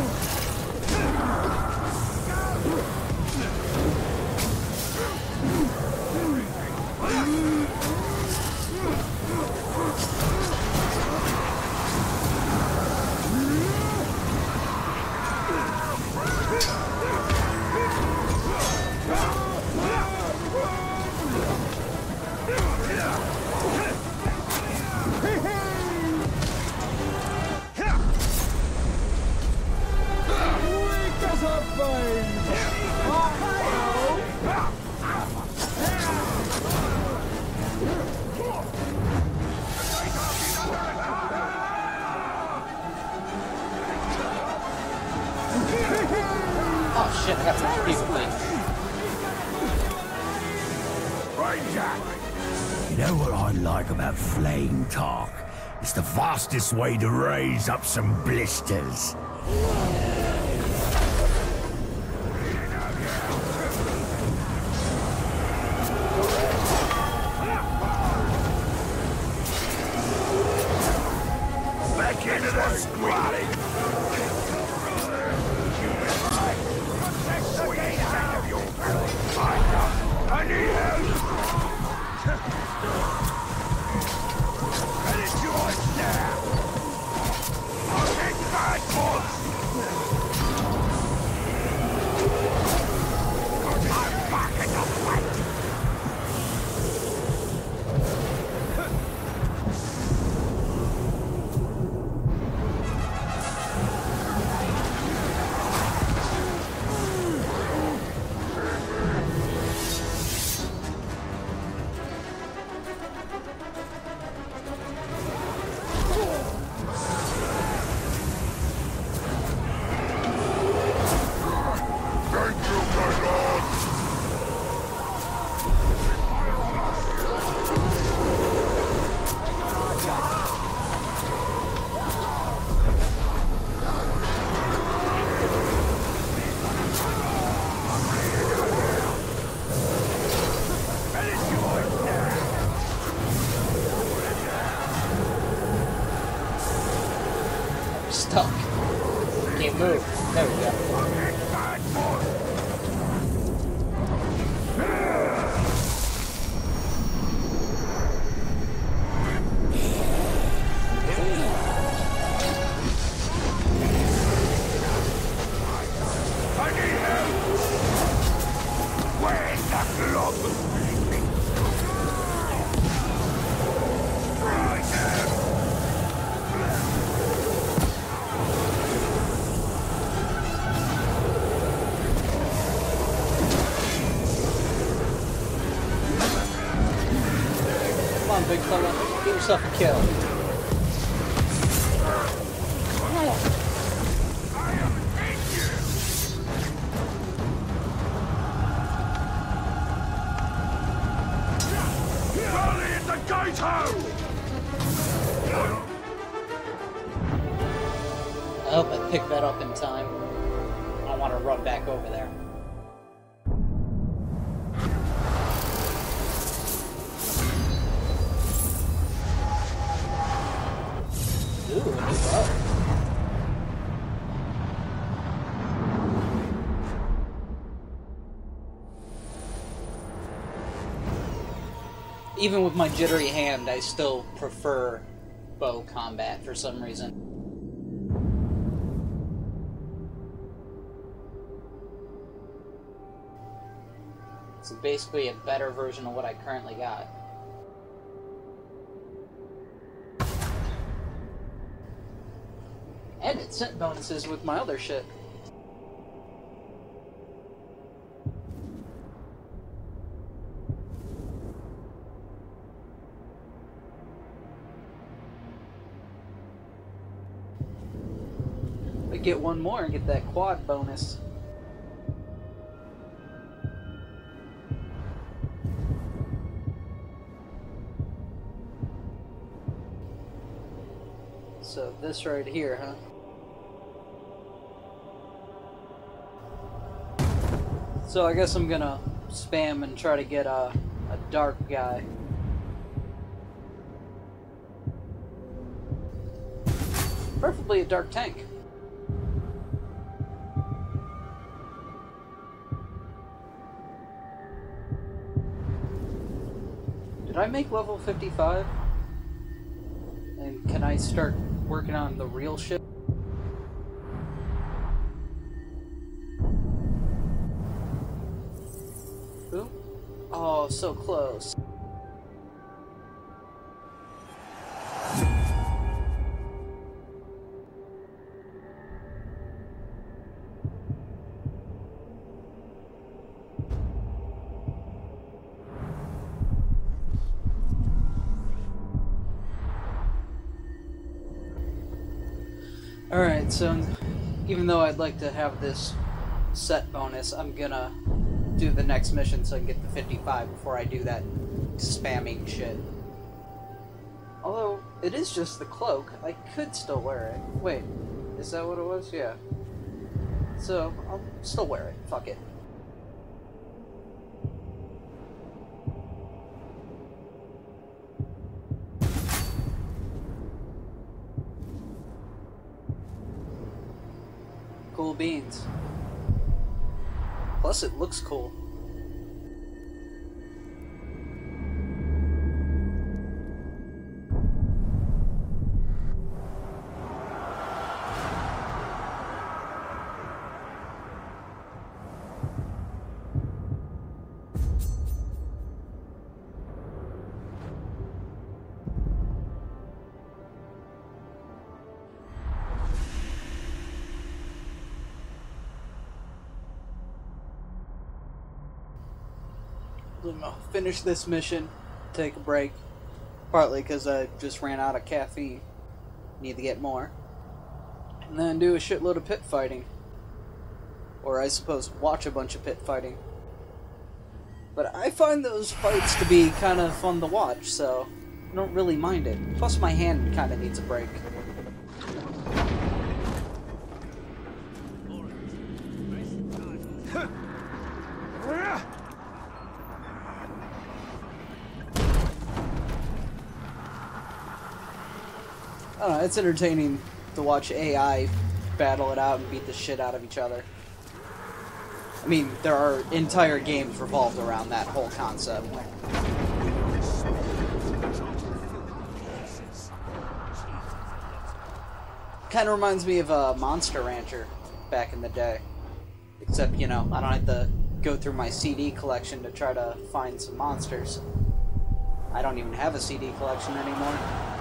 Oh shit, I got some people things. You know what I like about flame talk? It's the fastest way to raise up some blisters. Back into the squatting! I need help! And it's yours now! I'll take bad boys! I'm back in the fight! Stuck. Can't move. There we go. I need help! Where's the blood? Right there! Come on, big fella. Get yourself a kill. Rally at the gatehouse! I hope I picked that up in time. I want to run back over there. Ooh, a new bow. Even with my jittery hand, I still prefer bow combat for some reason. So basically a better version of what I currently got. And it sent bonuses with my other shit. I get one more and get that quad bonus. So this right here, huh? So I guess I'm gonna spam and try to get a, a dark guy. Preferably a dark tank. Did I make level fifty-five? And can I start working on the real shit? Ooh. Oh, so close. Alright, so even though I'd like to have this set bonus, I'm gonna do the next mission so I can get the fifty-five before I do that spamming shit. Although, it is just the cloak, I could still wear it. Wait, is that what it was? Yeah. So, I'll still wear it. Fuck it. Cool beans. Plus, it looks cool. I'm gonna finish this mission, take a break, partly because I just ran out of caffeine, need to get more, and then do a shitload of pit fighting, or I suppose watch a bunch of pit fighting. But I find those fights to be kind of fun to watch, so I don't really mind it. Plus my hand kind of needs a break. I don't know, it's entertaining to watch A I battle it out and beat the shit out of each other. I mean, there are entire games revolved around that whole concept. Kind of reminds me of a Monster Rancher back in the day. Except, you know, I don't have to go through my C D collection to try to find some monsters. I don't even have a C D collection anymore.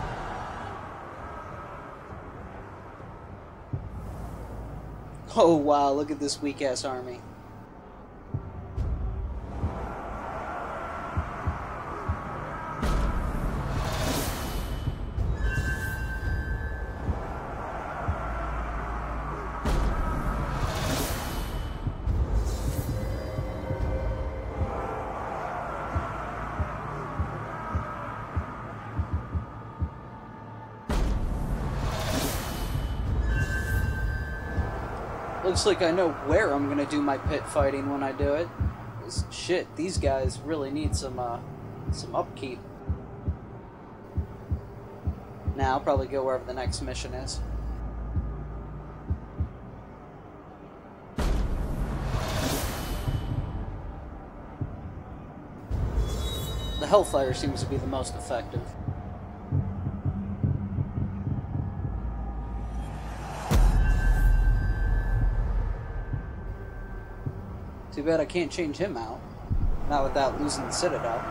Oh wow, look at this weak-ass army. Looks like I know where I'm gonna do my pit fighting when I do it. Shit, these guys really need some, uh, some upkeep. Now I'll probably go wherever the next mission is. The Hellfire seems to be the most effective. Too bad I can't change him out. Not without losing the Citadel.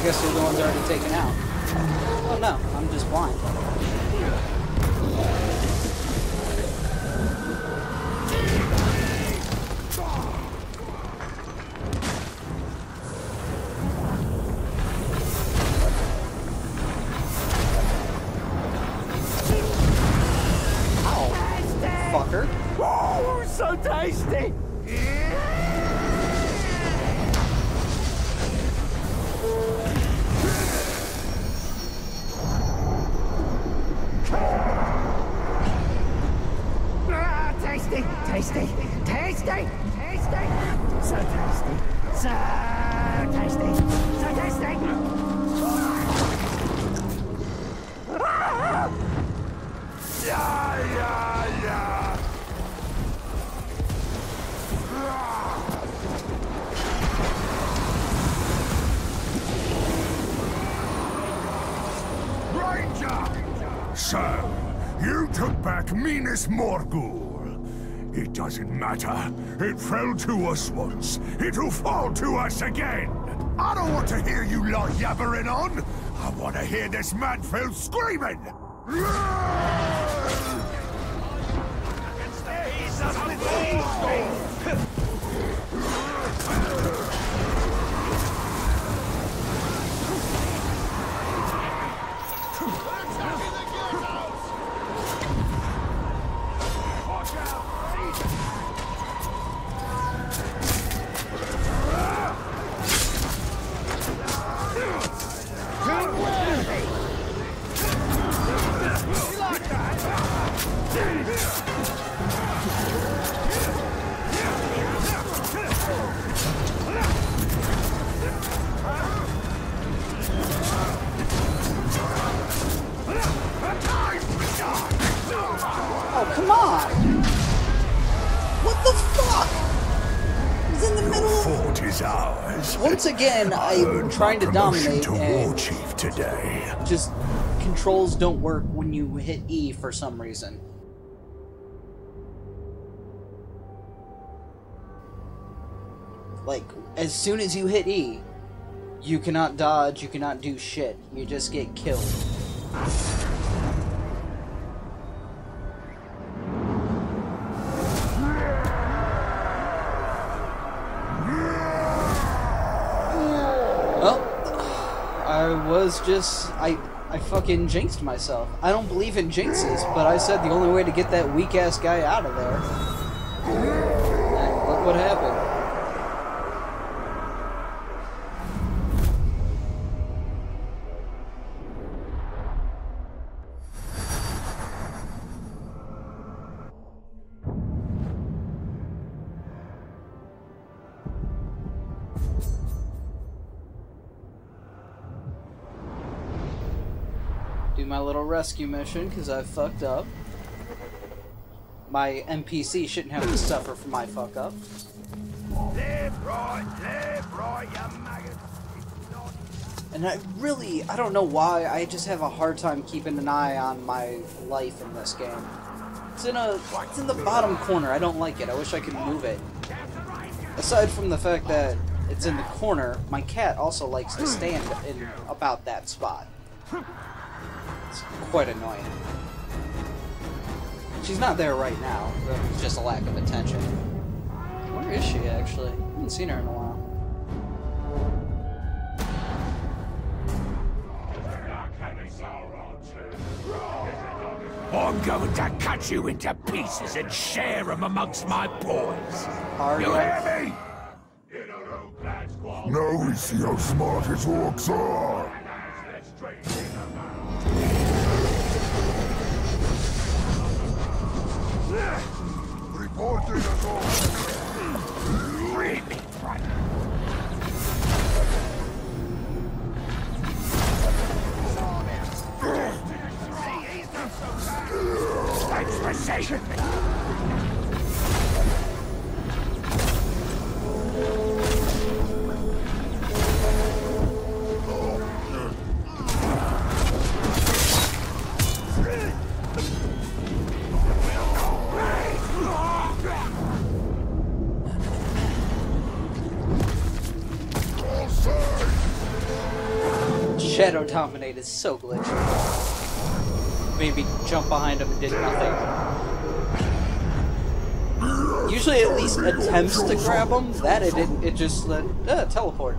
I guess the other one's already taken out. Oh no, I'm just blind. Fucker. Oh, so tasty! Ah, tasty, tasty, tasty, tasty, so tasty, so tasty, so tasty. Ah! Yeah, yeah, yeah. Ranger! So, you took back Minas Morgul. It doesn't matter. It fell to us once. It'll fall to us again. I don't want to hear you lot yabbering on. I want to hear this Manfield screaming. Oh, come on! What the fuck? He's in the middle of... Fort is ours. Once again, I'm trying to dominate, to and War Chief today. just controls don't work when you hit E for some reason. Like, as soon as you hit E, you cannot dodge, you cannot do shit. You just get killed. Well, I was just... I, I fucking jinxed myself. I don't believe in jinxes, but I said the only way to get that weak-ass guy out of there. And look what happened. Do my little rescue mission, because I fucked up. My N P C shouldn't have to suffer for my fuck up. Live right, live right, you maggot. And I really, I don't know why, I just have a hard time keeping an eye on my life in this game. It's in a, it's in the bottom corner, I don't like it, I wish I could move it. Aside from the fact that it's in the corner, my cat also likes to stand in about that spot. It's quite annoying. She's not there right now, it's just a lack of attention. Where is she, actually? I haven't seen her in a while. I'm going to cut you into pieces and share them amongst my boys. Are You you? hear me? Now we see how smart his orcs are. Reporting us all. Really, brother? Thanks for saving me. Shadow Dominate is so glitchy. Maybe jump behind him and did nothing. Usually at least attempts to grab him. That it didn't. It just let uh, teleport.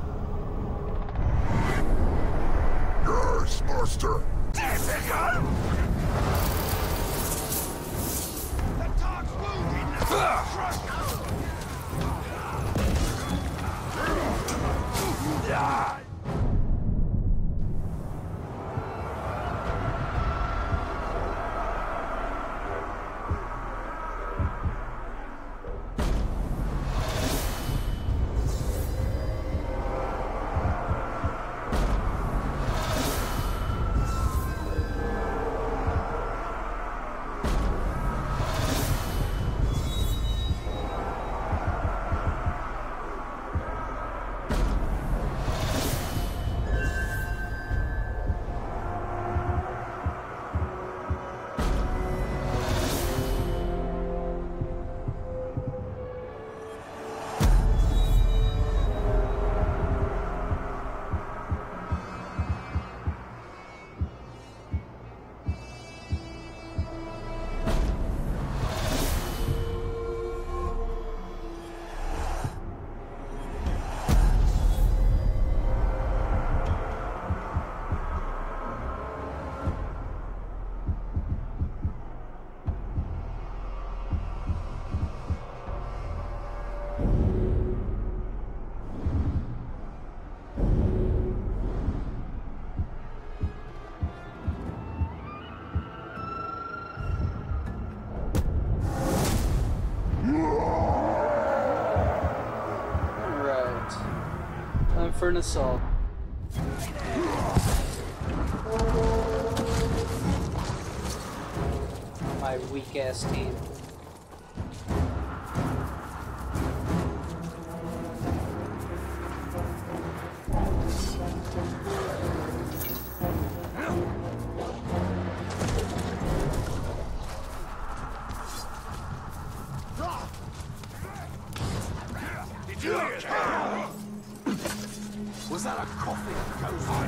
Yes, master. Difficult. The dog's wounded. Die. For an assault. My weak ass team. Did you hear that? Was that a coffin that goes on?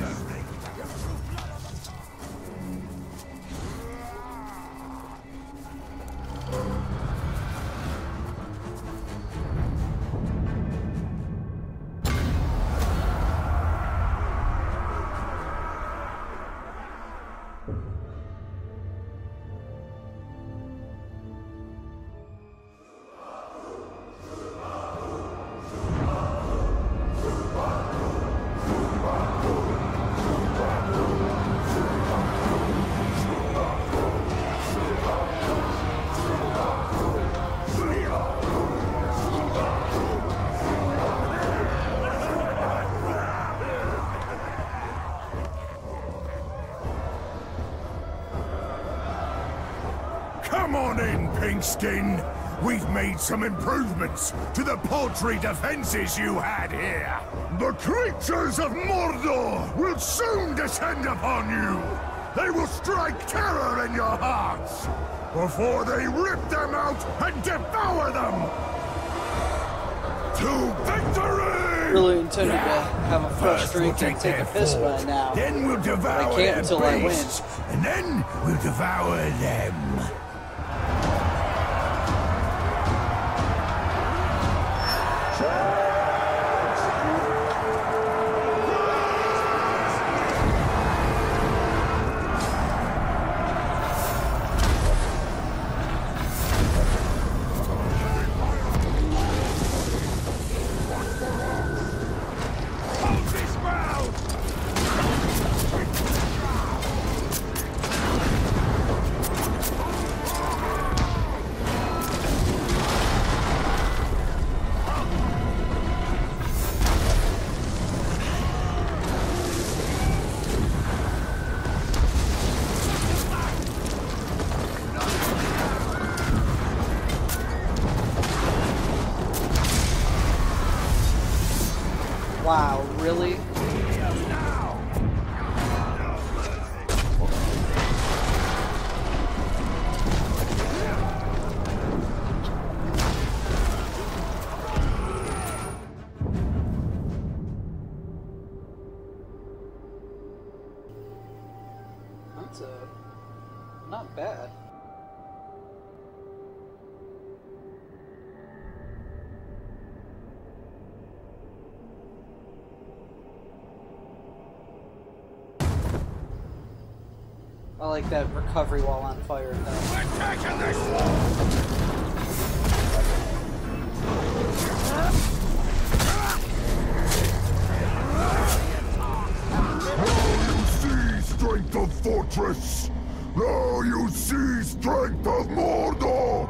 Come on in, Pinkskin. We've made some improvements to the paltry defenses you had here. The creatures of Mordor will soon descend upon you. They will strike terror in your hearts before they rip them out and devour them. To victory! Really intended to have a fresh drink and take a piss by now. Then we'll devour I can't until I win. beasts, and then we'll devour them. Wow, really? uh, not bad. I like that recovery while on fire. We're taking this one! Strength of fortress! Now you see strength of Mordor!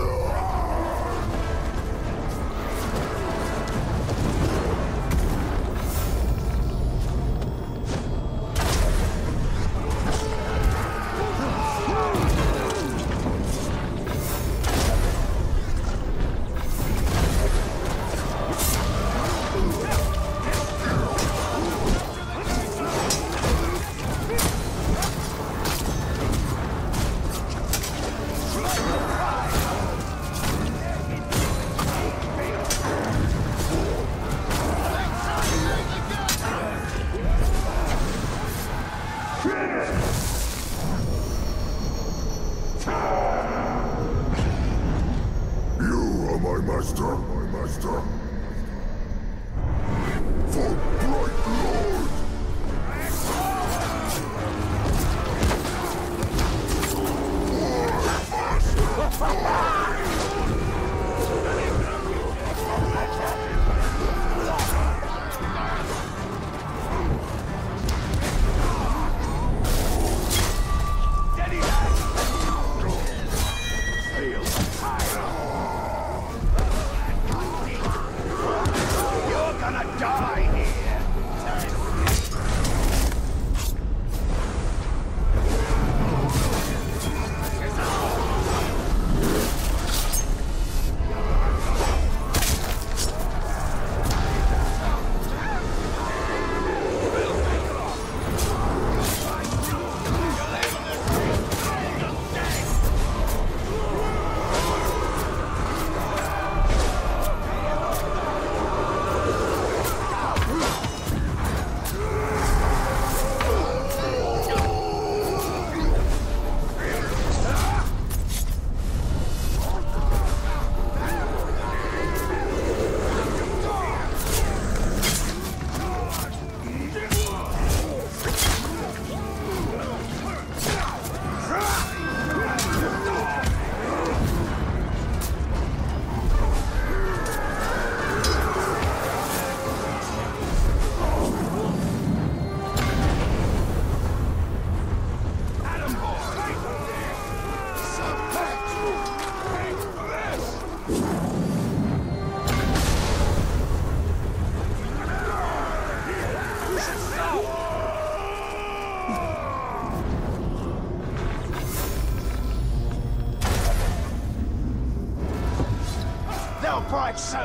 Quite soon.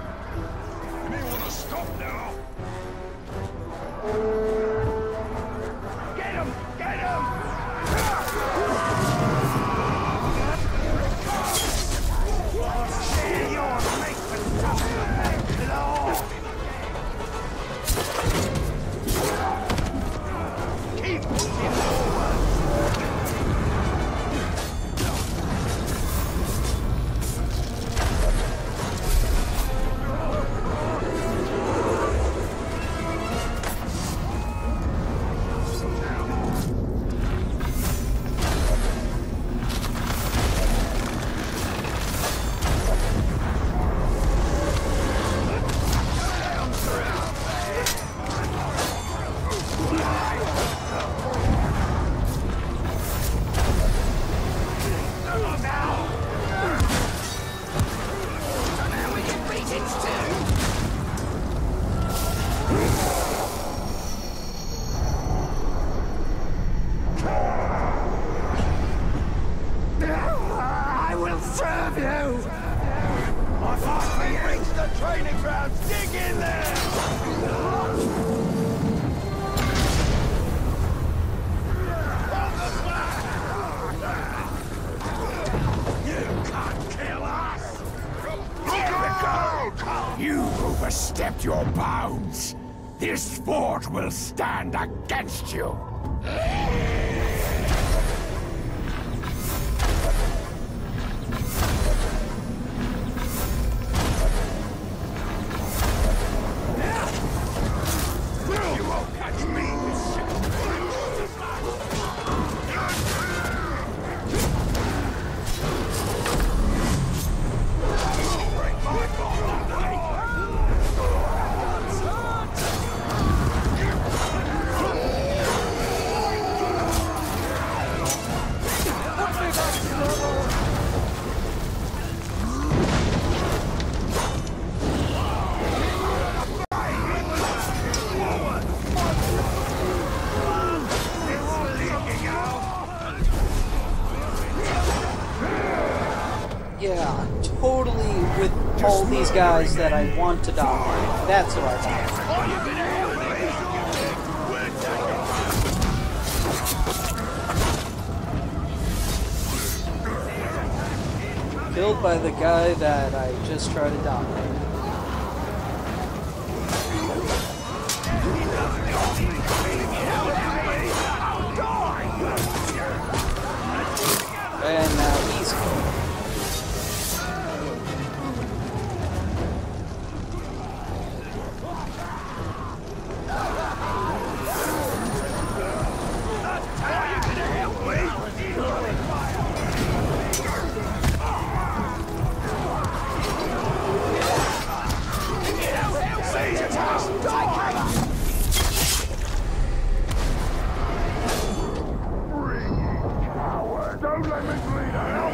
You may want to stop now. Get him! Get him! Share your make the tough law. Keep pushing forward. Overstepped your bounds. This fort will stand against you. all these guys that I want to dominate. That's what I'm talking about. Killed by the guy that I just tried to dominate. And now he's killed. Don't let me bleed out!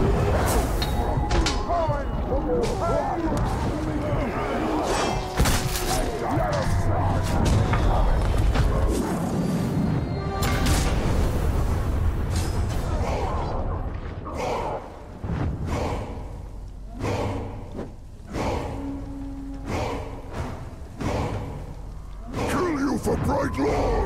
Kill you for Bright Lord!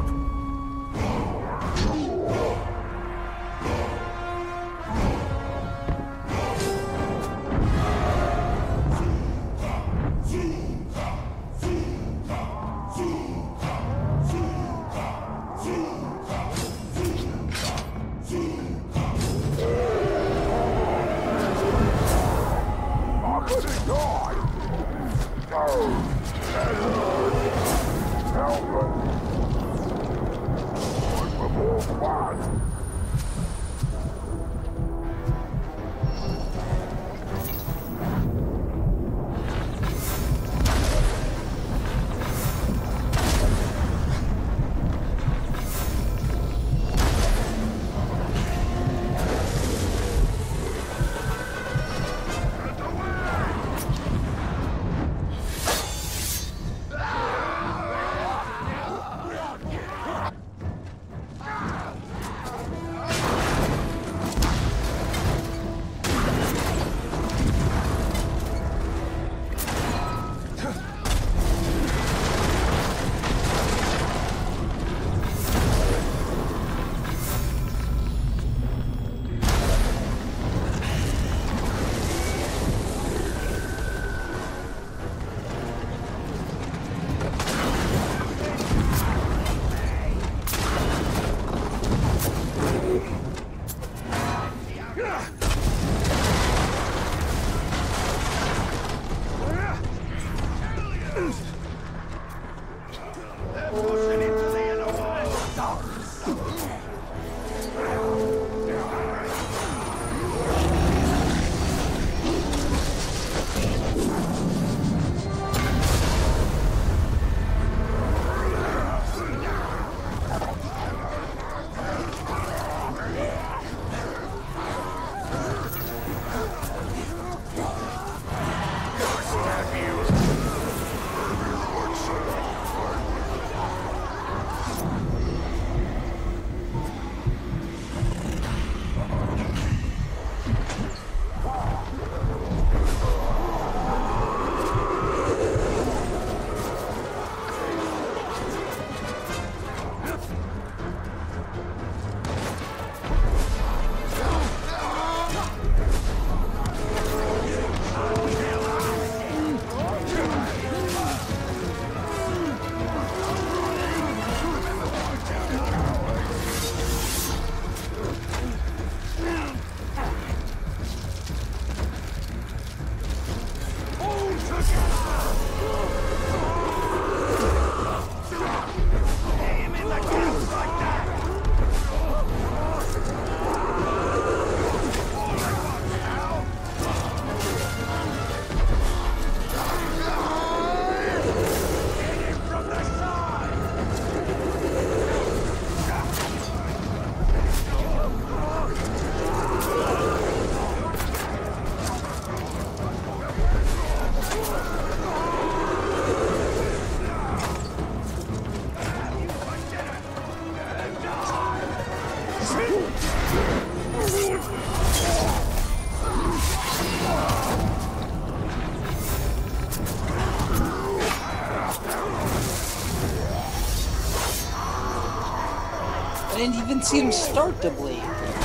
I didn't even see him start to bleed.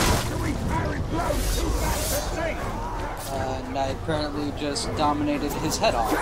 And I apparently just dominated his head off.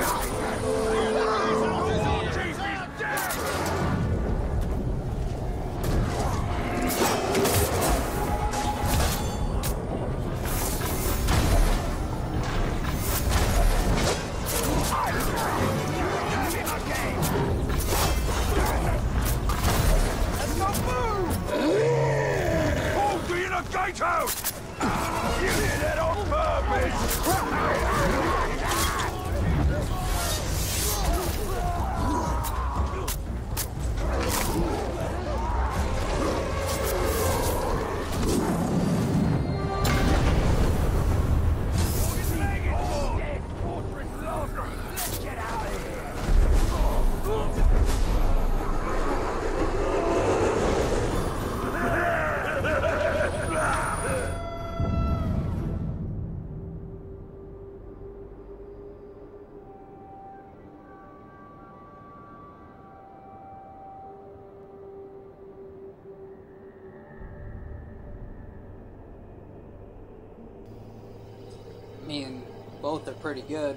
I mean, both are pretty good.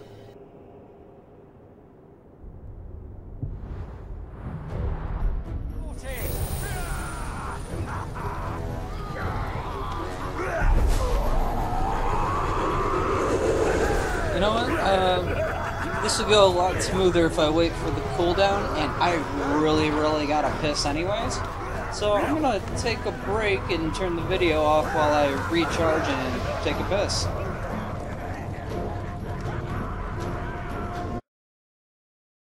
You know what? Uh, this will go a lot smoother if I wait for the cooldown, and I really, really gotta piss anyways. So I'm gonna take a break and turn the video off while I recharge and take a piss.